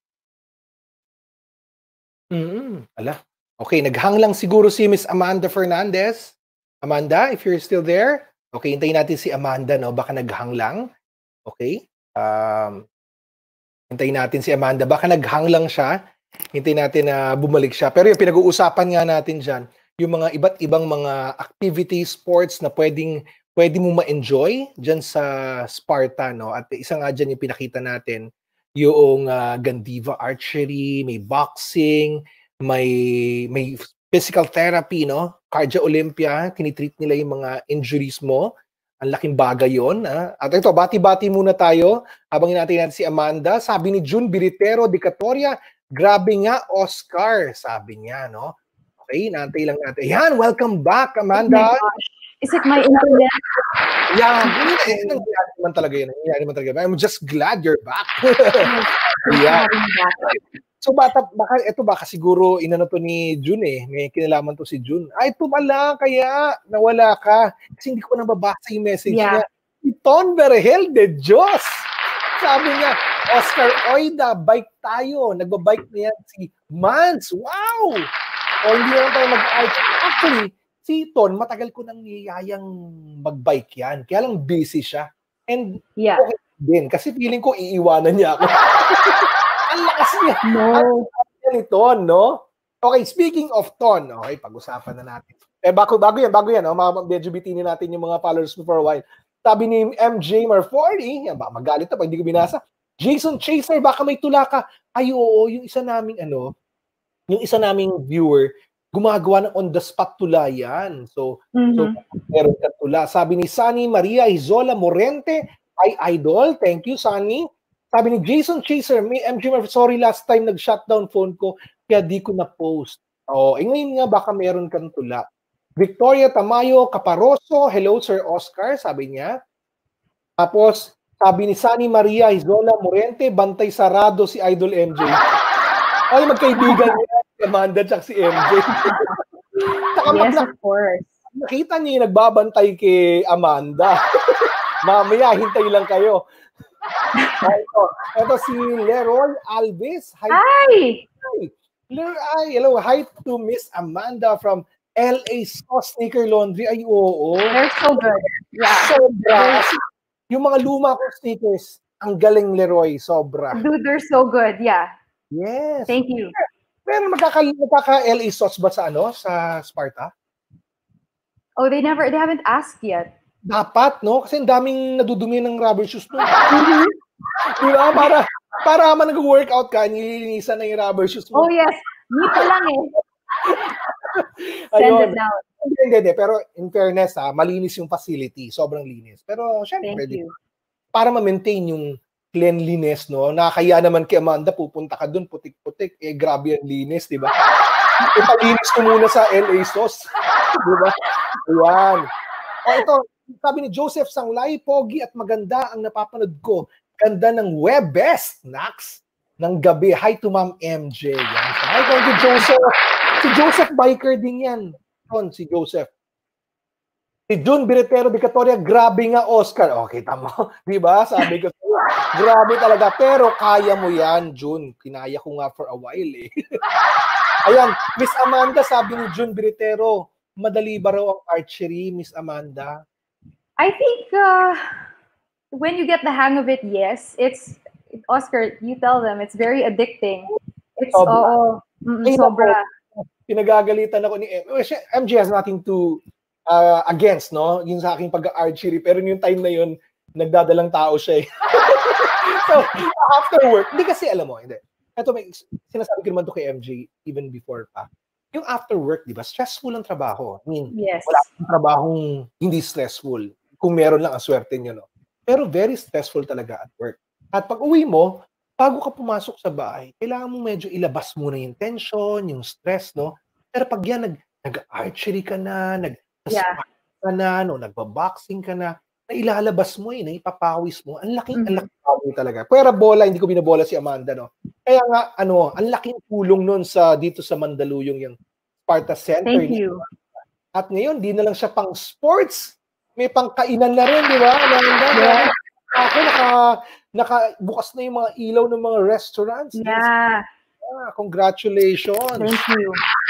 Mm-mm. Ala. Okay, naghang lang siguro si Miss Amanda Fernandez. Amanda, if you're still there, okay, hintayin natin si Amanda, no? Baka naghang lang. Okay? Um, hintayin natin si Amanda. Baka naghang lang siya. Hintayin natin na bumalik siya. Pero yung pinag-uusapan nga natin dyan, yung mga iba't ibang mga activities, sports na pwedeng pwede mo ma-enjoy dyan sa Sparta, no? At isa nga dyan yung pinakita natin, yung uh, Gandiva archery, may boxing, may may physical therapy, no? Cardio Olympia, tinitreat nila yung mga injuries mo. Ang laking bagay yun. Ha? At ito, bati-bati muna tayo habang hinatay natin si Amanda. Sabi ni June Biritero de Catoria, grabe nga, Oscar, sabi niya, no? Okay, nantay lang natin. Yan, welcome back, Amanda. Oh my gosh. Is it my internet? Yeah, eh, nangyayari naman talaga yun. Nangyayari naman talaga. I'm just glad you're back. Yeah. So bata, baka ito baka siguro inano to ni June eh. May kinalaman to si June. Ay, tumala kaya nawala ka. Kasi hindi ko nababasa yung message Yeah. niya. Iton Berhel de Diyos. Sabi niya, Oscar Oida, bike tayo. Nagbabike na yan si Mans. Wow! O hindi naman tayo mag-arch. Actually, si Ton, matagal ko nang niyayang mag-bike yan. Kaya lang busy siya. And Yeah. okay din. Kasi feeling ko iiwanan niya ako. Ang lakas niya. No. Ang lakas niya ni Ton, no? Okay, speaking of Ton, okay, pag-usapan na natin. Eh, bago, bago yan, bago yan. Oh, medyo bitinin natin yung mga followers mo for a while. Sabi ni M J Marforty, yan ba, magalit na pag hindi ko binasa. Jason Chaser, baka may tula ka. Ay, oo, yung isa naming, ano, yung isa naming viewer, gumagawa ng on-the-spot tula yan. So, Mhm. so meron ka tula. Sabi ni Sunny Maria Izola Morente, ay idol. Thank you, Sunny. Sabi ni Jason Chaser, may M G Murphy, sorry last time nag-shutdown phone ko, kaya di ko na-post. Oh, eh ngayon nga baka meron kang tula. Victoria Tamayo Caparoso, hello Sir Oscar, sabi niya. Tapos, sabi ni Sunny Maria Izola Morente, bantay sarado si Idol M J. Ay, magkaibigan niya, si Amanda at si M J. Yes, of course. Nakita niyo yung nagbabantay kay Amanda. Mamaya, hintay lang kayo. ito, ito si Leroy Alves. Hi! Hi! Leroy, hello. Hi to Miss Amanda from L A Sauce Sneaker Laundry. Ay, oo. They're so good. Yeah. Sobra. Yung mga luma kong sneakers, ang galing, Leroy. Sobra. Dude, they're so good. Yeah. Yes. Thank you. Pero magkaka, magkaka-L A Sauce ba sa ano? Sa Sparta? Oh, they never, they haven't asked yet. Dapat, no? Kasi ang daming nadudumi ng rubber shoes no? Diba? Para, para man nag-workout ka, nililinisan na yung rubber shoes mo. Oh, yes. Me pa lang eh. Send Ayun. it now. Hindi, hindi, hindi. Pero in fairness, ha, malinis yung facility. Sobrang linis. Pero syempre, Thank you. para ma-maintain yung cleanliness, no? Nakakaya naman kay Amanda, pupunta ka dun, putik-putik. Eh, grabe ang linis, di ba? Ipalinis ko muna sa L A Sauce. Di ba? Ayan. O ito, sabi ni Joseph Sanglay, pogi at maganda ang napapanood ko. Ganda ng web best, Nax, ng gabi. Hi to Ma'am M J. Yan. Hi, thank you, Joseph. Si Joseph Biker din yan. Ton, si Joseph. Si Jun Biretero de Catoria, grabe nga Oscar. O, kita mo. Di ba? Sabi ko, grabe talaga. Pero kaya mo yan, Jun. Kinaya ko nga for a while eh. Ayan, Miss Amanda, sabi ni Jun Biretero, madali ba raw ang archery, Miss Amanda? I think uh, when you get the hang of it, yes. It's, Oscar, you tell them, it's very addicting. It's, Sobra. oo, mm, sobra. Pinagagalitan ako ni M. M J has nothing to uh, against, no? Yung sa aking pag-archery. Pero yung time na yun, nagdadalang tao siya eh. So, after work, hindi kasi alam mo, hindi. Ito, may sinasabi ko naman to kay M J even before pa. Yung after work, di ba, stressful ang trabaho. I mean, Yes. wala akong trabahong hindi stressful. Kung meron lang ang swerte nyo, no? Pero very stressful talaga at work. At pag uwi mo, bago ka pumasok sa bahay, kailangan mo medyo ilabas muna yung tension, yung stress, no? Pero pag yan, nag, nag-archery ka na, nag Yeah. ka na, no? Nagbaboxing ka na, na ilalabas mo eh, na ipapawis mo. Ang laking, Mhm. ang laking talaga. Pwera bola, hindi ko binabola si Amanda, no? Kaya nga, ano, ang laking tulong nun sa, dito sa Mandaluyong yung Sparta Center. Thank you. At ngayon, di na lang siya pang sports. May pangkainan na rin, di ba? Amanda? Yeah. Ako, naka, nakabukas na yung mga ilaw ng mga restaurants. Yeah. Ah, congratulations. Thank you.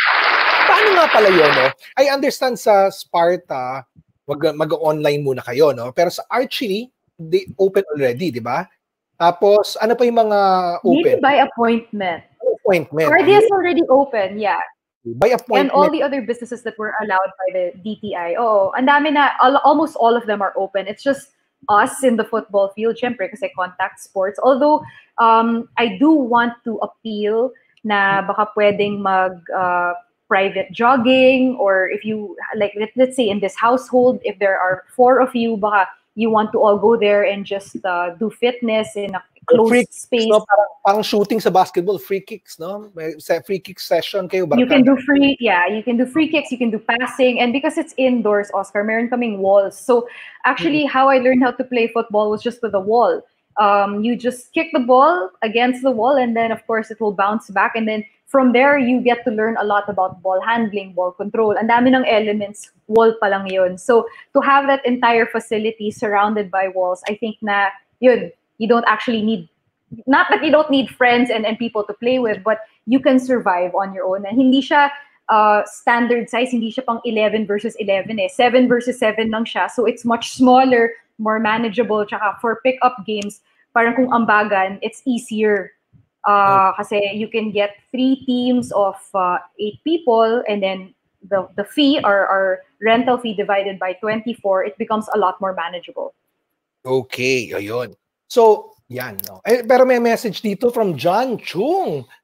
Paano nga pala yun, no? I understand sa Sparta, mag- mag-online muna kayo, no? Pero sa archery, they open already, di ba? Tapos, ano pa yung mga open? Maybe by appointment. Appointment. Cardia is already open, yeah. By appointment. And all the other businesses that were allowed by the D T I. Oh, and dami na, al- almost all of them are open. It's just us in the football field, syempre, kasi contact sports. Although, um, I do want to appeal na baka pwedeng mag uh, private jogging, or if you, like, let, let's say in this household, if there are four of you, baka you want to all go there and just uh, do fitness in a closed free space. kicks, no? Parang, parang shooting sa basketball, free kicks, no? May sa free kick session kayo. You can do free, yeah, you can do free kicks, you can do passing, and because it's indoors, Oscar, meron kaming walls. So actually, how I learned how to play football was just with a wall. Um, you just kick the ball against the wall, and then of course it will bounce back, and then from there you get to learn a lot about ball handling, ball control. Ang dami ng elements, wall pa lang yun. So to have that entire facility surrounded by walls, I think na yun, you don't actually need, not that you don't need friends and, and people to play with, but you can survive on your own. And hindi siya uh, standard size, hindi siya pang eleven versus eleven eh. seven versus seven lang siya. So it's much smaller, more manageable. Tsaka for pick-up games, parang kung ambagan, it's easier. Uh, kasi you can get three teams of uh, eight people, and then the, the fee, or, or rental fee divided by twenty-four, it becomes a lot more manageable. Okay, ayun. So, yan. No? Eh, pero may message dito from John Chung.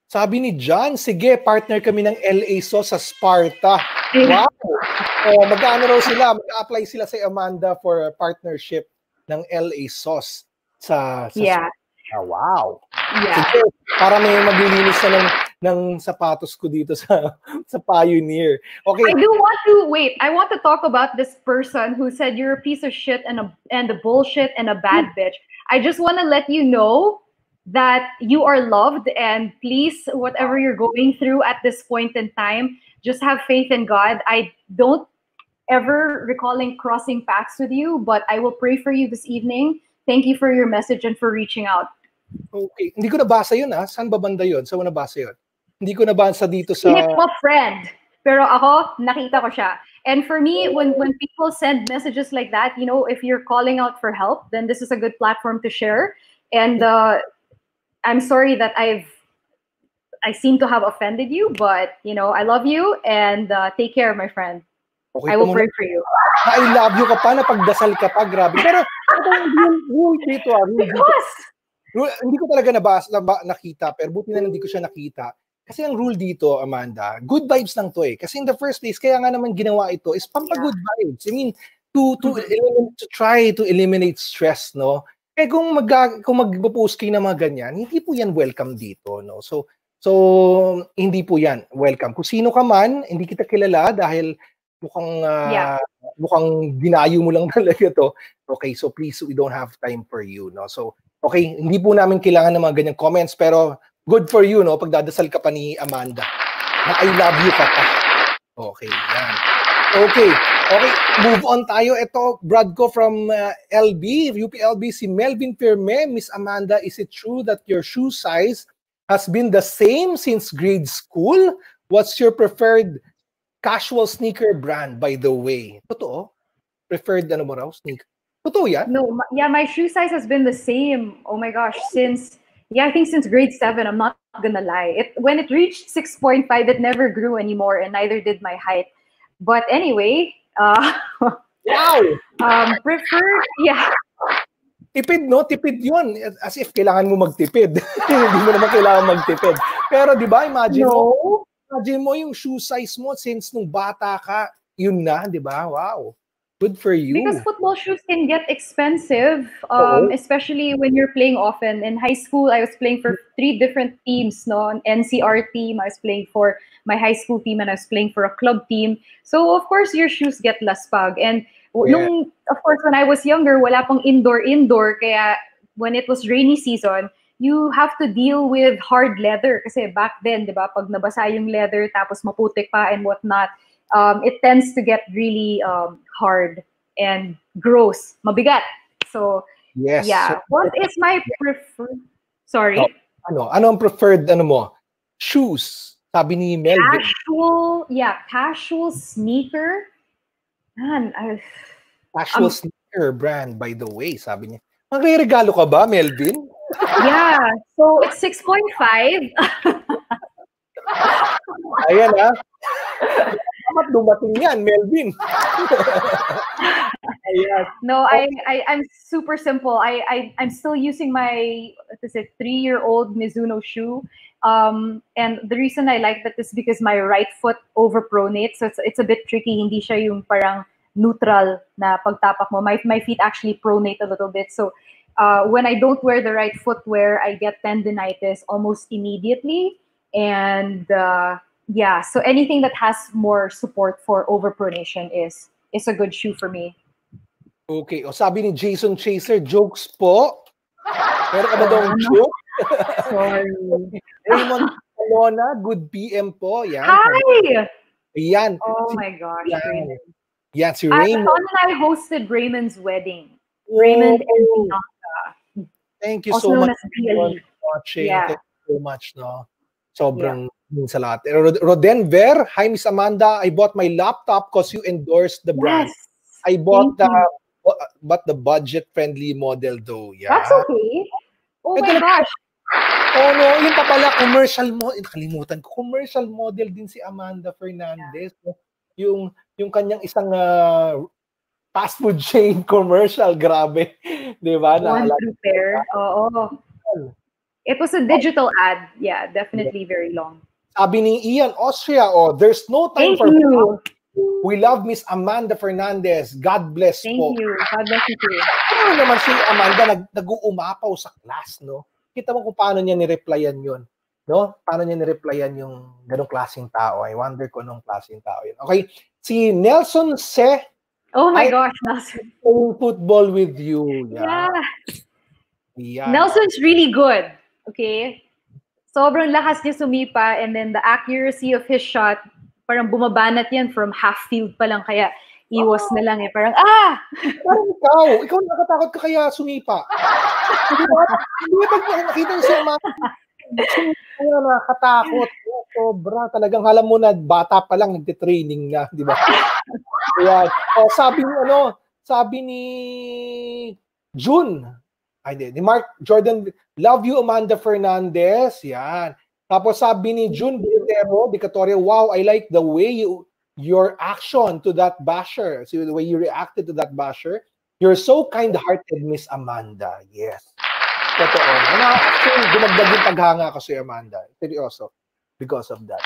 Sabi ni John, sige, partner kami ng L A S O sa Sparta. Wow! Oh, mag-ano raw sila, mag-apply sila sa Amanda for a partnership ng L A S O S sa, sa Yeah. Sparta. Wow! Yeah. Sige, para may maglilinis na ng, ng sapatos ko dito sa, sa Pioneer. Okay. I do want to, wait, I want to talk about this person who said you're a piece of shit and a, and a bullshit and a bad bitch. I just want to let you know that you are loved, and please, whatever you're going through at this point in time, just have faith in God. I don't ever recalling crossing paths with you, but I will pray for you this evening. Thank you for your message and for reaching out. Okay. Hindi ko nabasa yun, ha? Saan ba banda yun? Saan mo nabasa yun? Hindi ko nabasa dito sa... Hindi ko friend. Pero ako, nakita ko siya. And for me, when, when people send messages like that, you know, if you're calling out for help, then this is a good platform to share. And uh, I'm sorry that I've I seem to have offended you, but you know, I love you, and uh, take care, my friend. Okay, I will pray for you. I love you ka pa, napagdasal ka pa, grabe. Pero rule, rule dito, ah, rule dito. Because Rule, hindi ko talaga nabasa, naba, nakita, pero buti na hindi ko siya nakita. Kasi ang rule dito, Amanda, good vibes lang to eh. Kasi in the first place, kaya nga naman ginawa ito is pampa-good vibes. I mean, to to Mm-hmm. eliminate, to try to eliminate stress, no? Eh kung mag kung magpo-post kayo ng mga ganyan, hindi po yan welcome dito, no? So so hindi po yan welcome. Kung sino ka man, hindi kita kilala dahil mukhang uh, Yeah. mukhang dinayo mo lang talaga to. Okay, so please, we don't have time for you, no? So okay, hindi po namin kailangan ng mga ganyang comments, pero good for you, no? Pagdadasal ka pa ni Amanda. Na I love you ka pa. Okay, yan. Okay, okay, move on tayo. Ito, Brad ko from uh, L B, U P L B, si Melvin Firme. Miss Amanda, is it true that your shoe size has been the same since grade school? What's your preferred casual sneaker brand, by the way? Totoo? Preferred ano mo raw, sneaker? Totoo yan? no, my, yeah, my shoe size has been the same. Oh my gosh, since yeah, I think since grade seven. I'm not gonna lie. It when it reached six point five, it never grew anymore, and neither did my height. But anyway, uh, Wow! um, preferred, yeah. Tipid, no? Tipid yun. As if kailangan mo magtipid. Hindi mo naman kailangan magtipid. Pero di ba, imagine No. mo, imagine mo yung shoe size mo since nung bata ka, yun na, di ba? Wow. Good for you. Because football shoes can get expensive, um, Oo. especially when you're playing often. In high school, I was playing for three different teams, no? An N C R team, I was playing for my high school team, and I was playing for a club team. So, of course, your shoes get laspag. And w- Yeah. nung, of course, when I was younger, wala pang indoor-indoor. Kaya when it was rainy season, you have to deal with hard leather. Kasi back then, di ba, pag nabasa yung leather, tapos maputik pa and whatnot, um, it tends to get really um, hard and gross, mabigat. So, Yes. yeah. So, What is my preferred? Sorry. Oh. ano, ano ang preferred, ano mo? Shoes. Sabi ni Melvin. Casual, yeah, casual sneaker. Man, I, Casual um, sneaker brand, by the way, sabi niya. Magre-regalo ka ba, Melvin? yeah. So it's six point five. Ayan, ha? Dapat dumating yan, Melvin. Ayan. No, I, I, I'm super simple. I, I, I'm still using my, what is it, three-year-old Mizuno shoe. Um, and the reason I like that is because my right foot overpronates. So it's, it's a bit tricky. Hindi siya yung parang neutral na pagtapak mo. My, my feet actually pronate a little bit. So uh, when I don't wear the right footwear, I get tendinitis almost immediately. And uh, yeah, so anything that has more support for overpronation is is a good shoe for me. Okay. O sabi ni Jason Chaser, jokes po. Meron ka ba daw Ano? joke? Sorry. Raymond Alona, good P M po. Yan. Hi! Yan. Oh Si- my gosh, Yan. Raymond. Yan, si Uh, Raymond. Ton and I hosted Raymond's wedding. Raymond and Oh, Bianca, thank you also so known much as Billy. for watching. Yeah. Thank you so much, no? Sobrang yeah. sa lahat. Rod- Roden Ver, hi Miss Amanda, I bought my laptop because you endorsed the brand. Yes. I bought Thank the you. but the budget-friendly model though. Yeah. That's okay. Oh Ito my na- gosh. Oh no, yung pa pala, commercial mo, eh, nakalimutan ko, commercial model din si Amanda Fernandez. No? Yung yung kanyang isang uh, fast food chain commercial, grabe. 'Di ba? One Naalala true pair. Oo. It was a digital ad. Yeah, definitely very long. Sabi ni Ian Austria, oh, there's no time Thank for you. We love Miss Amanda Fernandez. God bless Thank po. you. God bless you too. Ano naman si Amanda nag nag-uumapaw sa class, no? Kita mo kung paano niya ni-replyan yun. No? Paano niya ni-replyan yung ganong klaseng tao. I wonder kung anong klaseng tao yun. Okay, si Nelson Se. Oh my I gosh, Nelson. playing football with you. Yeah. Yeah. Nelson's really good. Okay? Sobrang lakas niya sumipa, and then the accuracy of his shot, parang bumabanat yan from half field pa lang, kaya iwas na lang eh. Parang, ah! Parang ikaw. Ikaw nakatakot ka kaya sumipa. Hindi ba pag nakita niyo siya mga kaya nakatakot. Sobra. Talagang alam mo na bata pa lang nagte-training na, di ba? Kaya, oh, sabi ni ano, sabi ni June, ay di, ni Mark Jordan, love you Amanda Fernandez. Yan. Tapos sabi ni June Bilitero, Dicatoria, wow, I like the way you your action to that basher. See the way you reacted to that basher. You're so kind-hearted, Miss Amanda. Yes. Totoo. Ano, actually, dumagdag yung paghanga ko si Amanda. Seryoso. Because of that.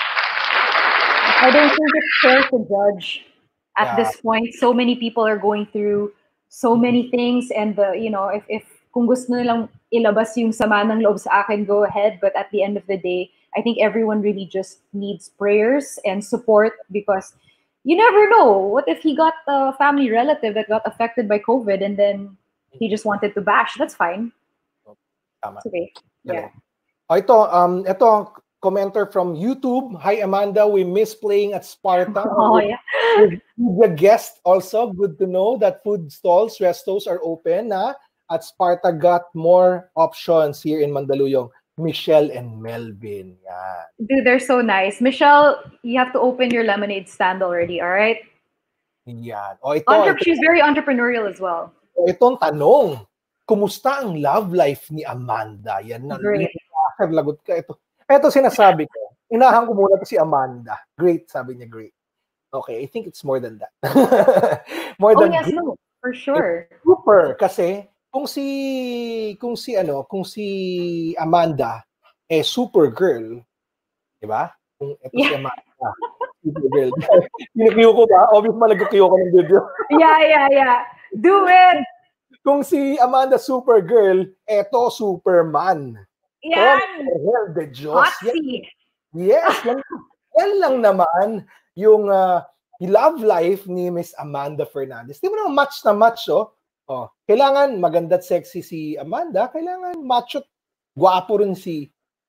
I don't think it's fair to judge at Yeah. this point. So many people are going through so many things, and the, you know, if if kung gusto nilang ilabas yung sama ng loob sa akin, go ahead. But at the end of the day, I think everyone really just needs prayers and support, because you never know. What if he got a family relative that got affected by COVID and then he just wanted to bash? That's fine. Tama. It's okay. Yeah. Oh, ito, um, ito ang commenter from YouTube. Hi, Amanda. We miss playing at Sparta. Oh, yeah. The guest also. Good to know that food stalls, restos are open. Ha? At Sparta got more options here in Mandaluyong. Michelle and Melvin. Yan. Dude, they're so nice. Michelle, you have to open your lemonade stand already, all right? Yan. O, ito, Entrep- ito, she's very entrepreneurial as well. itong tanong. Kumusta ang love life ni Amanda? Yan na. Great. Lagot ka. Ito, ito sinasabi ko. Inahan ko muna to si Amanda. Great, sabi niya, great. Okay, I think it's more than that. More Oh, than yes, great. no, for sure. Super, kasi kung si kung si ano, kung si Amanda eh super girl, 'di ba? Kung ito si Yeah. Amanda, super girl. Pinakiyo ko ba? Obvious malagkiyo ko ng video. Yeah, yeah, yeah. Do it. Kung si Amanda super girl, eto Superman. Yan. Hell de Diyos. Hot seat. Yes, yan, yan lang naman yung uh, love life ni Miss Amanda Fernandez. Di mo naman match na match, oh. Oh, kailangan maganda at sexy si Amanda, kailangan macho, gwapo rin si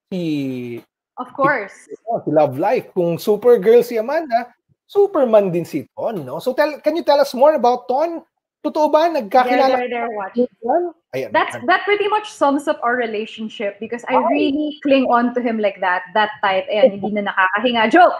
si Of course. si, oh, si Love Life. Kung super girl si Amanda, Superman din si Ton, no? So tell, can you tell us more about Ton? Totoo ba There, nagkakilala? there, there, watch. Ayan. That's that pretty much sums up our relationship, because I really cling on to him like that, that tight. Ayan, hindi na nakakahinga. Joke!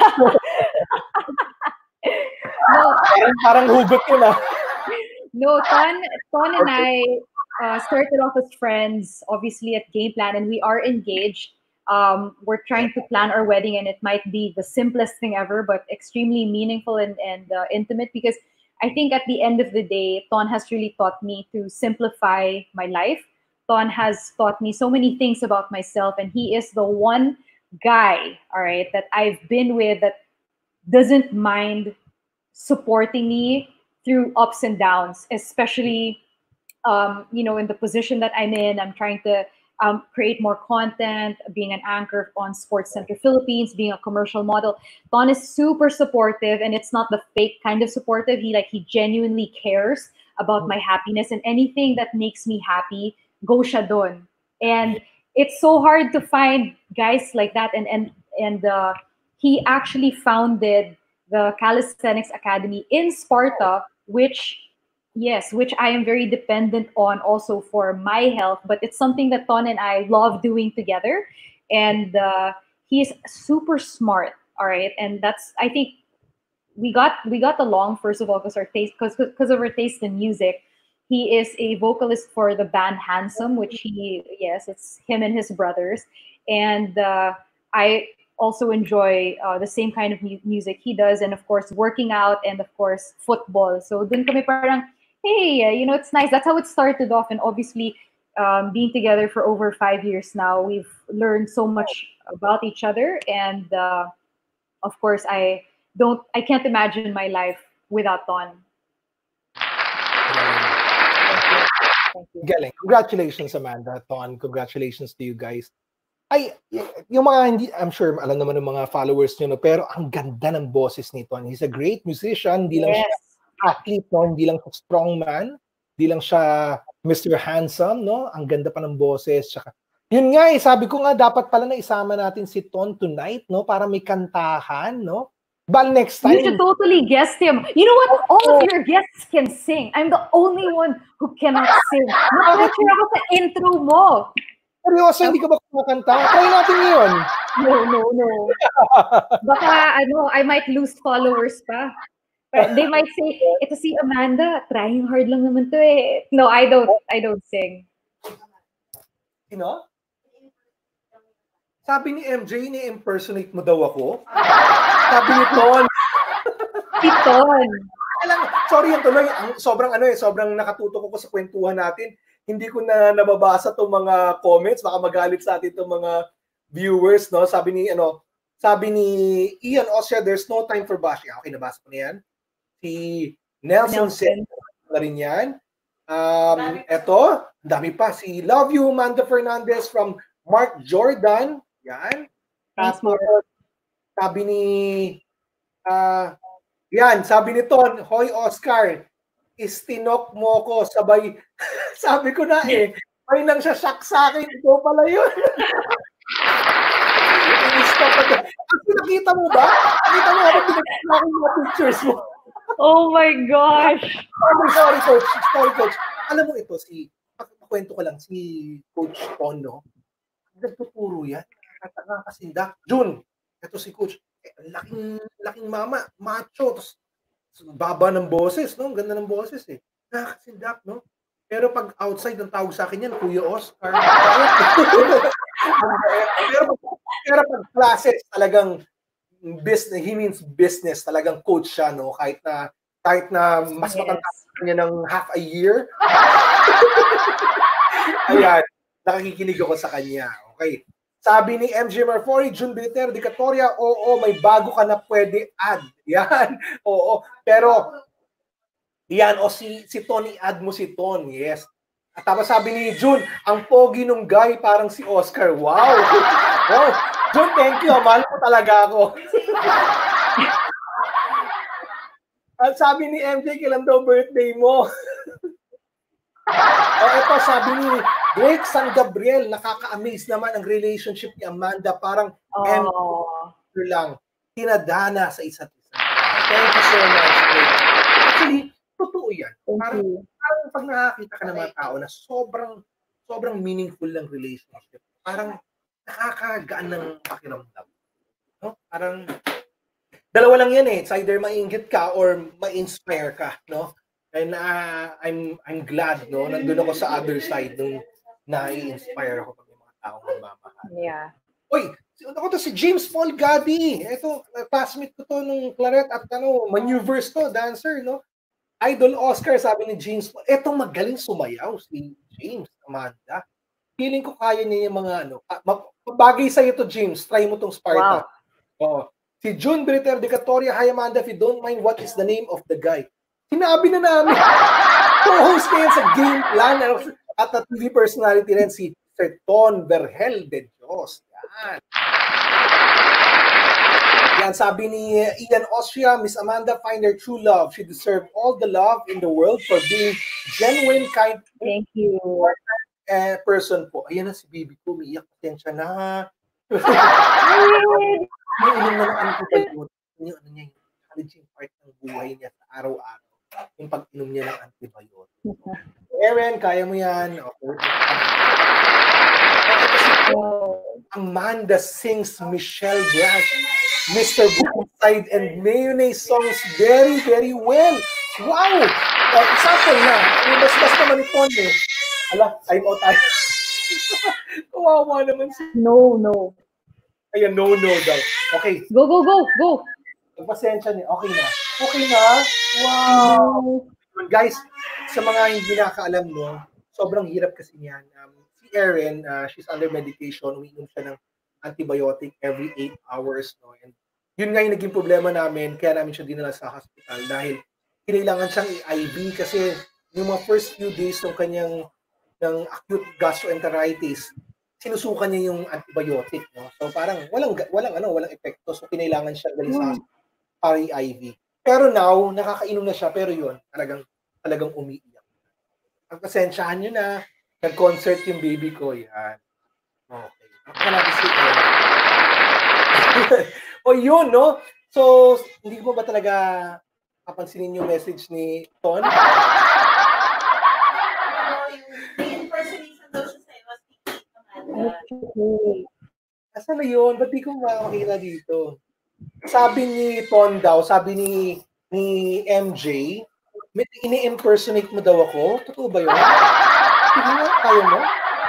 No, Parang, parang hugot yun, ah. no, Ton, Ton and I uh, started off as friends, obviously at Game Plan, and we are engaged. Um, we're trying to plan our wedding, and it might be the simplest thing ever, but extremely meaningful and, and uh, intimate, because I think at the end of the day, Ton has really taught me to simplify my life. Ton has taught me so many things about myself, and he is the one guy, all right, that I've been with that doesn't mind supporting me through ups and downs, especially, um, you know, in the position that I'm in. I'm trying to um, create more content, being an anchor on Sports Center Philippines, being a commercial model. Ton is super supportive, and it's not the fake kind of supportive. He like he genuinely cares about my happiness, and anything that makes me happy, go siya dun. And it's so hard to find guys like that. And and and uh, he actually founded the Calisthenics Academy in Sparta, which, yes, which I am very dependent on also for my health. But it's something that Ton and I love doing together. And uh, he's super smart, all right? And that's, I think, we got we got along, first of all, because our taste, because because of our taste in music. He is a vocalist for the band Handsome, which he, yes, it's him and his brothers. And uh, I also enjoy uh, the same kind of mu- music he does, and of course working out, and of course football. So dun kami parang, hey, uh, you know, it's nice. That's how it started off. And obviously um, being together for over five years now. We've learned so much about each other, and uh, of course, I don't, I can't imagine my life without Ton. Thank you. Thank you. Galing. Congratulations, Amanda, Ton. Congratulations to you guys. Ay, y- yung mga hindi, I'm sure alam naman ng mga followers nyo, no? Pero ang ganda ng boses ni Ton. He's a great musician. Hindi lang siya Yes. athlete, no? Hindi lang siya strongman. Hindi lang siya Mister Handsome, no? Ang ganda pa ng boses. Tsaka, yun nga eh, sabi ko nga, dapat pala na isama natin si Ton tonight, no? Para may kantahan, no? But next You time, should totally guest him. You know what? All of your guests can sing. I'm the only one who cannot sing. Na-pressure ako sa intro mo. seryoso, hindi ka ba kumakanta? Try natin yun. No, no, no. Baka, ano, I might lose followers pa. But they might say, ito si Amanda, trying hard lang naman to eh. No, I don't, I don't sing. You know? Sabi ni M J, ni-impersonate mo daw ako. Sabi ni Ton. Si Ton. Alam, sorry yan tuloy. Ang, sobrang ano eh, sobrang nakatutok ako sa kwentuhan natin. Hindi ko na nababasa itong mga comments. Baka magalit sa atin itong mga viewers, no? Sabi ni, ano, sabi ni Ian Austria, there's no time for bashing. Okay, nabasa ko na yan. Si Nelson, Nelson. Nelson. na rin yan. Um, eto, dami pa. Si Love You, Amanda Fernandez from Mark Jordan. Yan. Thanks, Tapos, Mark. sabi ni, ah, yan, sabi ni Ton, Hoy Oscar, istinok mo ko, sabay, sabi ko na eh, may nang siya-shock sa akin, ito pala yun. I-stop ko. Kasi nakita mo ba? Nakita mo ako, pinag-shock mga pictures mo. Oh my gosh. Oh, sorry, coach. Sorry, coach. Alam mo ito, si, pagkakwento ko lang, si Coach Ton, no? Nagtuturo yan. At nakakasindak. June, ito si Coach. Eh, laking, laking mama, macho, tapos baba ng boses, no? Ganda ng boses eh. Nakakasindak, no? Pero pag outside, ang tawag sa akin yan, Kuya Oscar. pero, pero pag classes, talagang business, he means business, talagang coach siya, no? Kahit na, kahit na mas Yes. matanda sa kanya ng half a year. Ayan, nakikinig ako sa kanya. Okay. Sabi ni M J Marfori, June Biliter, Dicatoria, oo, may bago ka na pwede add. Yan, oo. Pero, yan, o si, si Tony, add mo si Ton, yes. At tapos sabi ni June, ang pogi nung guy parang si Oscar. Wow! Wow! June, thank you. Mahal mo talaga ako. At sabi ni M J, kailan daw birthday mo? O ito, sabi ni Drake San Gabriel, nakaka-amaze naman ang relationship ni Amanda. Parang M J lang, tinadana sa isa't isa. Thank you so much, Drake. Actually, totoo yan. Parang, parang pag nakakita ka ng mga tao na sobrang, sobrang meaningful ng relationship, parang nakakagaan ng pakiramdam. No? Parang, dalawa lang yan eh. It's either mainggit ka or ma-inspire ka, no? And uh, I'm I'm glad, no? Nandun ako sa other side nung na-inspire ako pag may mga taong nagmamahal. Yeah. Uy, ako to si James Paul Gabi. Ito, classmate ko to nung Claret at ano, maneuvers to, dancer, no? Idol Oscar, sabi ni James Paul. Ito magaling sumayaw si James, Amanda. Feeling ko kaya niya yung mga ano. Bagay sa'yo to, James. Try mo tong Sparta. Wow. Oo. Si June Briter Dicatoria, hi Amanda, if you don't mind, what is the name of the guy? Sinabi na namin. Co-host kayo sa Game Plan at na T V personality rin si Sir Ton Verhel de Dios. Yan. Yan, sabi ni Ian Austria, Miss Amanda, find her true love. She deserves all the love in the world for being genuine, kind, Thank you. Uh, person po. Ayan na si Bibi ko, umiiyak patensya na. May inom na ng antibiotic. Yung ano niya, yung challenging part ng buhay niya sa araw-araw. Yung pag-inom niya ng antibiotic. Aaron, kaya mo yan. Okay. Amanda sings Michelle Branch, Mister Brookside, and Mayonnaise songs very, very well. Wow! Uh, example na. Yung bas-bas naman ito eh. Ala, I'm out tayo. Kawawa naman si... No, no. Ayan, no, no daw. Okay. Go, go, go, go. Pasensya niya. Okay na. Okay na. Wow. Guys, sa mga hindi nakakaalam, no, sobrang hirap kasi niyan. Um, si Erin, uh, she's under medication, umiinom siya ng antibiotic every eight hours. No? And yun nga yung naging problema namin, kaya namin siya dinala sa hospital dahil kailangan siyang i-I V kasi yung mga first few days ng kanyang ng acute gastroenteritis, sinusukan niya yung antibiotic. No? So parang walang, walang, ano, walang epekto. So kailangan siya dali sa hospital para i-I V. Pero now, nakakainom na siya, pero yun, talagang, talagang umiiyak. Ang pasensyahan nyo na, nag-concert yung baby ko, yan. Okay. Ako natin si Ellen. O yun, no? So, hindi mo ba talaga kapansinin yung message ni Ton? Impersonation daw siya sa'yo. Asan na yun? Ba't di ko makakita dito? Sabi ni Ton daw, sabi ni ni M J, may ini-impersonate mo daw ako? Totoo ba yun? Sige nga, kaya mo?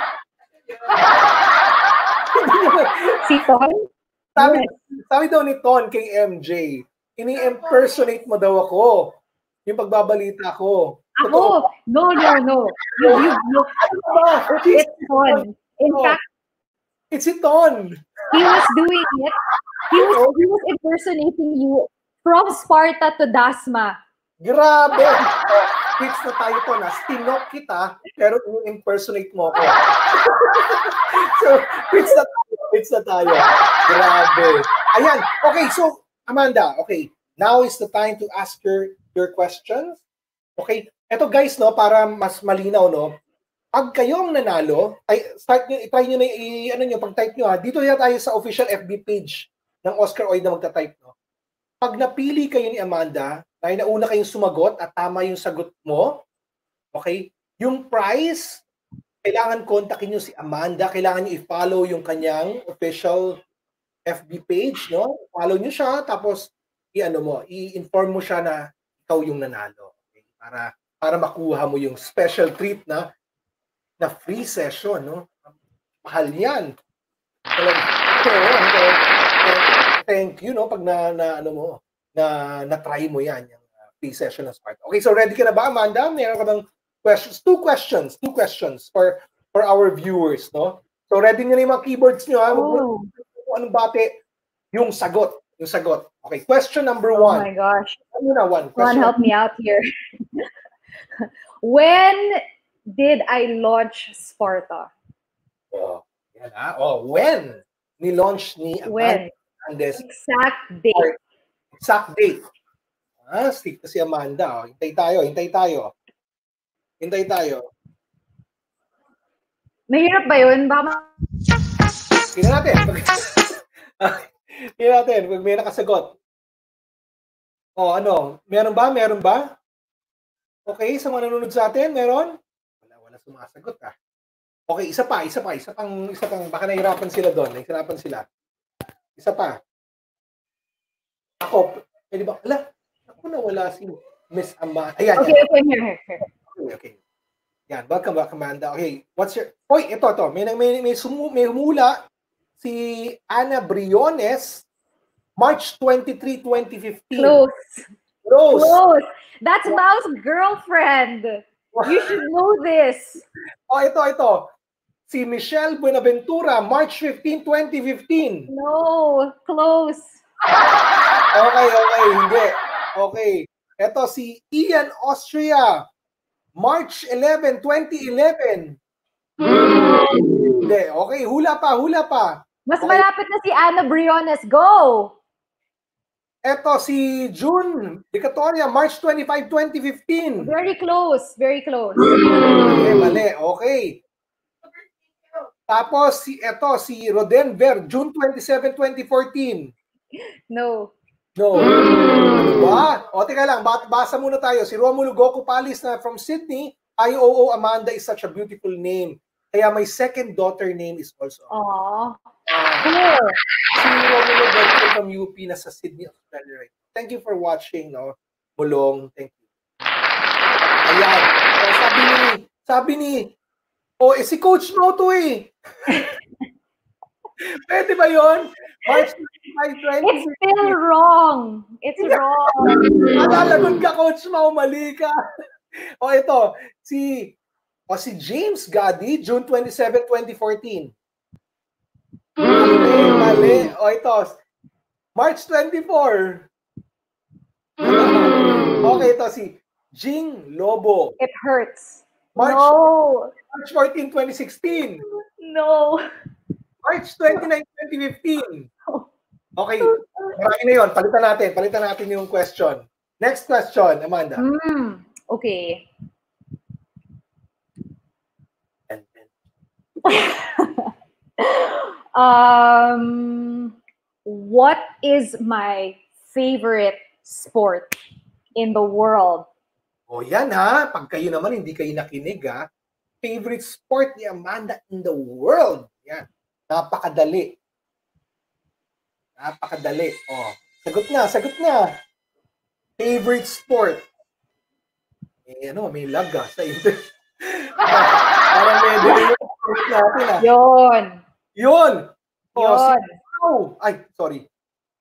Si Ton? Sabi, sabi daw ni Ton kay M J, ini-impersonate mo daw ako. Yung pagbabalita ko. Ako? No, no, no. You, you, you, ano ba? it's Ton. In fact, it's si Ton. He was doing it. He was, he was impersonating you from Sparta to Dasma. Grabe! Oh, quits na tayo to na. Stinok kita, pero impersonate mo ako. So, quits na tayo. Quits na tayo. Grabe. Ayan. Okay, so, Amanda, okay. Now is the time to ask your, your questions. Okay. Eto guys, no, para mas malinaw, no. Pag kayong nanalo, ay, start nyo, try nyo na, i, ano nyo, pag-type nyo ha, dito na tayo sa official F B page ng Oscar Oid na magta-type, no. Pag napili kayo ni Amanda, dahil nauna kayong sumagot at tama yung sagot mo, okay, yung prize, kailangan kontakin nyo si Amanda, kailangan nyo i-follow yung kanyang official F B page, no? Follow nyo siya, tapos i-ano mo, i-inform mo siya na ikaw yung nanalo. Okay? Para para makuha mo yung special treat na na free session, no? Mahal yan. Thank you, no? Pag na, na ano mo, na na-try mo yan, yung uh, free session ng Sparta. Okay, so ready ka na ba, Amanda? Meron ka bang questions? Two questions. Two questions for for our viewers, no? So ready nyo na yung mga keyboards nyo, ha? Oh. Anong bate? Yung sagot. Yung sagot. Okay, question number Oh one. my gosh. Ano na, one? Come on, help me out here. When did I launch Sparta? Oh, yan ha. Oh, when? Ni-launch ni When? Amanda Fernandez. Exact date. Exact date. Ah, stick to si Amanda. Oh. Hintay tayo, hintay tayo. Hintay tayo. Mahirap ba yun? Baka Tingnan natin. Tingnan natin pag may nakasagot. Oh, ano? Meron ba? Meron ba? Okay, sa mga nanonood sa atin, meron? Wala, wala sumasagot ah. Okay, isa pa, isa pa, isa pang, isa pang, baka nahirapan sila doon, nahirapan sila. Isa pa. Ako, pwede ba? Ala, ako na wala si Miss Amanda. Ayan, okay, yan. okay, here, here. Okay, okay. Yan, welcome back, Amanda. Okay, what's your... Hoy, ito, ito. May, may, may, sumu, may humula si Ana Briones, March twenty-third, twenty fifteen. Close. Close. Close. That's Mao's girlfriend. You should know this. Oh, ito, ito. Si Michelle Buenaventura, March fifteenth, twenty fifteen. No, close. Okay, okay, hindi. Okay. Ito si Ian Austria, March eleventh, twenty eleven. Hindi. Okay, hula pa, hula pa. Mas Okay. malapit na si Ana Briones. Go! Ito si June Victoria, March twenty-fifth, twenty fifteen. Very close. Very close. Mali, mali. Okay. Tapos si ito si Roden Ver, June twenty-seventh, twenty fourteen. No. No. Ano ba? O, teka lang. Basa muna tayo. Si Romulo Goku Palis na from Sydney. I O O Amanda is such a beautiful name. Kaya my second daughter name is also. Aww. Uh, si Romulo Goku from U P na sa Sydney, Australia. Right? Thank you for watching, no? Mulong. Thank you. Ayan. So, sabi ni, sabi ni, oh, eh, si Coach Mo to eh. Pwede ba yun? March twenty-fifth, twenty It's still wrong. It's wrong. Malalagot ka, Coach Mau, mali ka. O ito, si O si James Gadi, June twenty-seventh, twenty fourteen. Mali, mali. O ito, March twenty-fourth. Okay, ito si Jing Lobo. It hurts. March, No. March fourteenth, twenty sixteen. No. March twenty-ninth, twenty fifteen. Okay, marami na yun. Palitan natin. Palitan natin yung question. Next question, Amanda. Mm, okay. um, what is my favorite sport in the world? O yan ha, pag kayo naman hindi kayo nakinig ha, favorite sport ni Amanda in the world. Yan, napakadali. Napakadali. O, sagot na, sagot na. Favorite sport. Eh, ano, may lag ha, sa internet. Parang may delay yung sport natin ha. Yun. Yun. O, Yun. si- oh, ay, sorry.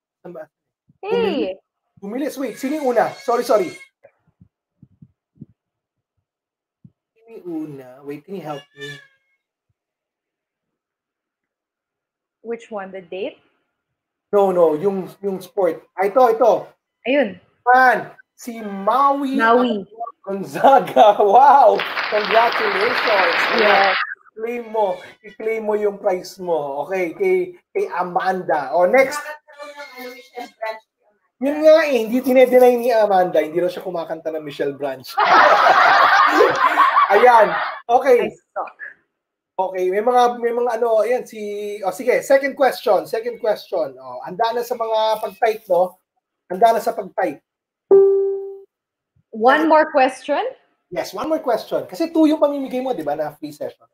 Hey. Bumilis. Wait, sino yung una? Sorry, sorry. Sino yung una? Wait, can you help me? Which one? The date? No, no, yung yung sport. Ah, ito, ito. Ayun. Man, si Maui, Maui. Gonzaga. Wow! Congratulations. Yes. I-claim mo. I-claim mo yung prize mo. Okay, kay, kay Amanda. O, next. Yun nga eh, hindi tinedeny ni Amanda. Hindi raw siya kumakanta ng Michelle Branch. Ayan. Okay. I suck. Okay, may mga may mga ano, ayan si oh sige, second question, second question. Oh, handa na sa mga pag-type, no? Handa na sa pag-type. One more question? Yes, one more question. Kasi two yung pamimigay mo, di ba, na free session.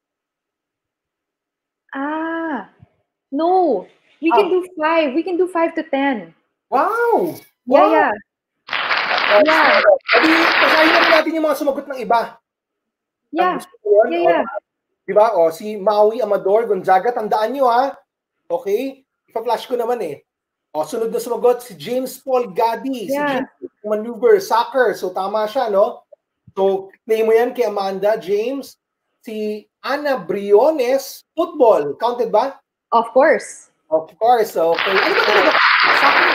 Ah. No. We can Ah. do five. We can do five to ten. Wow! Yeah, Wow! yeah. Oh, Yeah. Adi, pasahin na natin yung mga sumagot ng iba. Yeah. Ang gusto ko yun, Yeah, oh, yeah. di ba? O, si Maui Amador Gonzaga, tandaan nyo ha. Okay? Ipa-flash ko naman eh. O, sunod na sumagot si James Paul Gadi. Yeah. Si James Maneuver, soccer. So, tama siya, no? So, play mo yan kay Amanda, James. Si Ana Briones, football. Counted ba? Of course. Of course. Okay. Ano ba talaga? Soccer?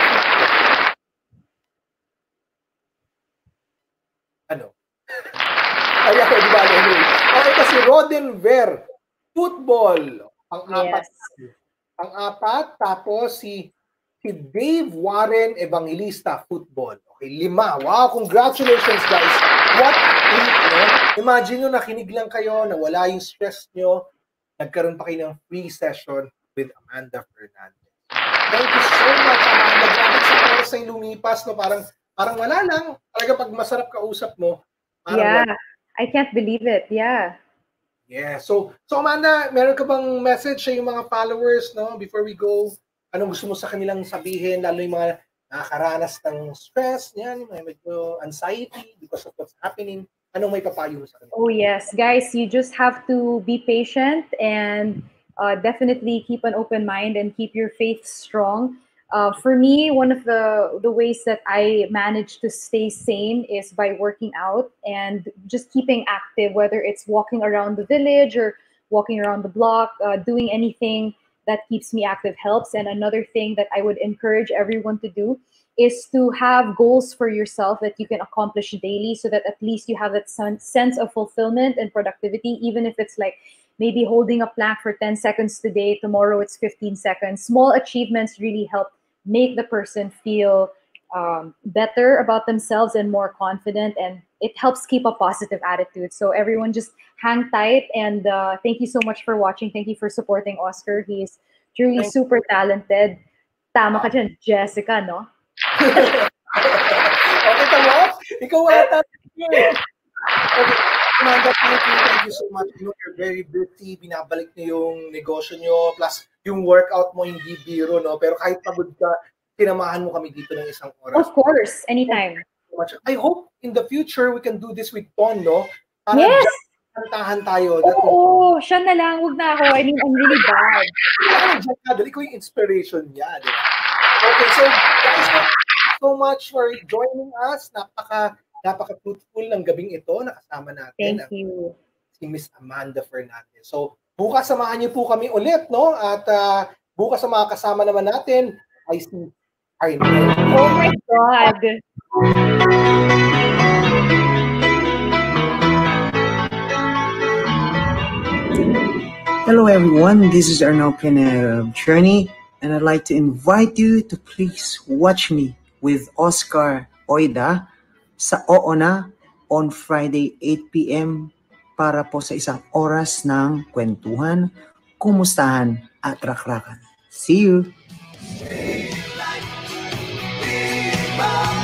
Ano? Ayan, di ba? Anyway. Okay, kasi Roden Ver, football. Pang-apat. Yes. Pang-apat, tapos si si Dave Warren Evangelista, football. Okay, lima. Wow, congratulations guys. What a treat, no? Imagine nyo, nakinig lang kayo, nawala yung stress nyo, nagkaroon pa kayo ng free session with Amanda Fernandez. Thank you so much, Amanda. Grabe sa oras ay lumipas, no? Parang, parang wala lang. Talaga pag masarap kausap mo, parang Yeah. wala. I can't believe it. Yeah. Yeah. So, so Amanda, meron ka bang message sa yung mga followers, no? Before we go, anong gusto mo sa kanilang sabihin, lalo yung mga nakakaranas ng stress, yan, may medyo anxiety because of what's happening. Anong may papayo mo sa kanila? Oh, yes. Guys, you just have to be patient and uh, definitely keep an open mind and keep your faith strong. Uh, for me, one of the, the ways that I manage to stay sane is by working out and just keeping active, whether it's walking around the village or walking around the block, uh, doing anything that keeps me active helps. And another thing that I would encourage everyone to do is to have goals for yourself that you can accomplish daily so that at least you have that sense of fulfillment and productivity, even if it's like maybe holding a plank for ten seconds today, tomorrow it's fifteen seconds. Small achievements really help make the person feel um, better about themselves and more confident, and it helps keep a positive attitude. So everyone just hang tight, and uh, thank you so much for watching. Thank you for supporting Oscar. He is truly Thank super talented. Tama ka dyan, Jessica, no? Okay, tama? Ikaw ata. Okay, Amanda, thank you, thank you so much. You know, you're very busy, binabalik niyo yung negosyo niyo, plus yung workout mo hindi biro, no? Pero kahit pagod ka, tinamahan mo kami dito ng isang oras. Of course, anytime. I hope in the future we can do this with Ton, no? Para Yes! kantahan tayo. Oo, oh, siya na lang, wag na ako. I mean, I'm really bad. Dali ko yung inspiration niya. Diba? Okay, so guys, thank you so much for joining us. Napaka, napaka-fruitful ng gabing ito. Nakasama natin. Thank you. Si si Miss Amanda Fernandez. So, bukas samahan niyo po kami ulit, no? At uh, bukas sa mga kasama naman natin ay si Arnel. Oh my God! Hello everyone, this is Arnel Pineda of Journey, and I'd like to invite you to please watch me with Oscar Oida sa Oo Na on Friday eight p.m. para po sa isang oras ng kwentuhan, kumustahan at rakrakan. See you!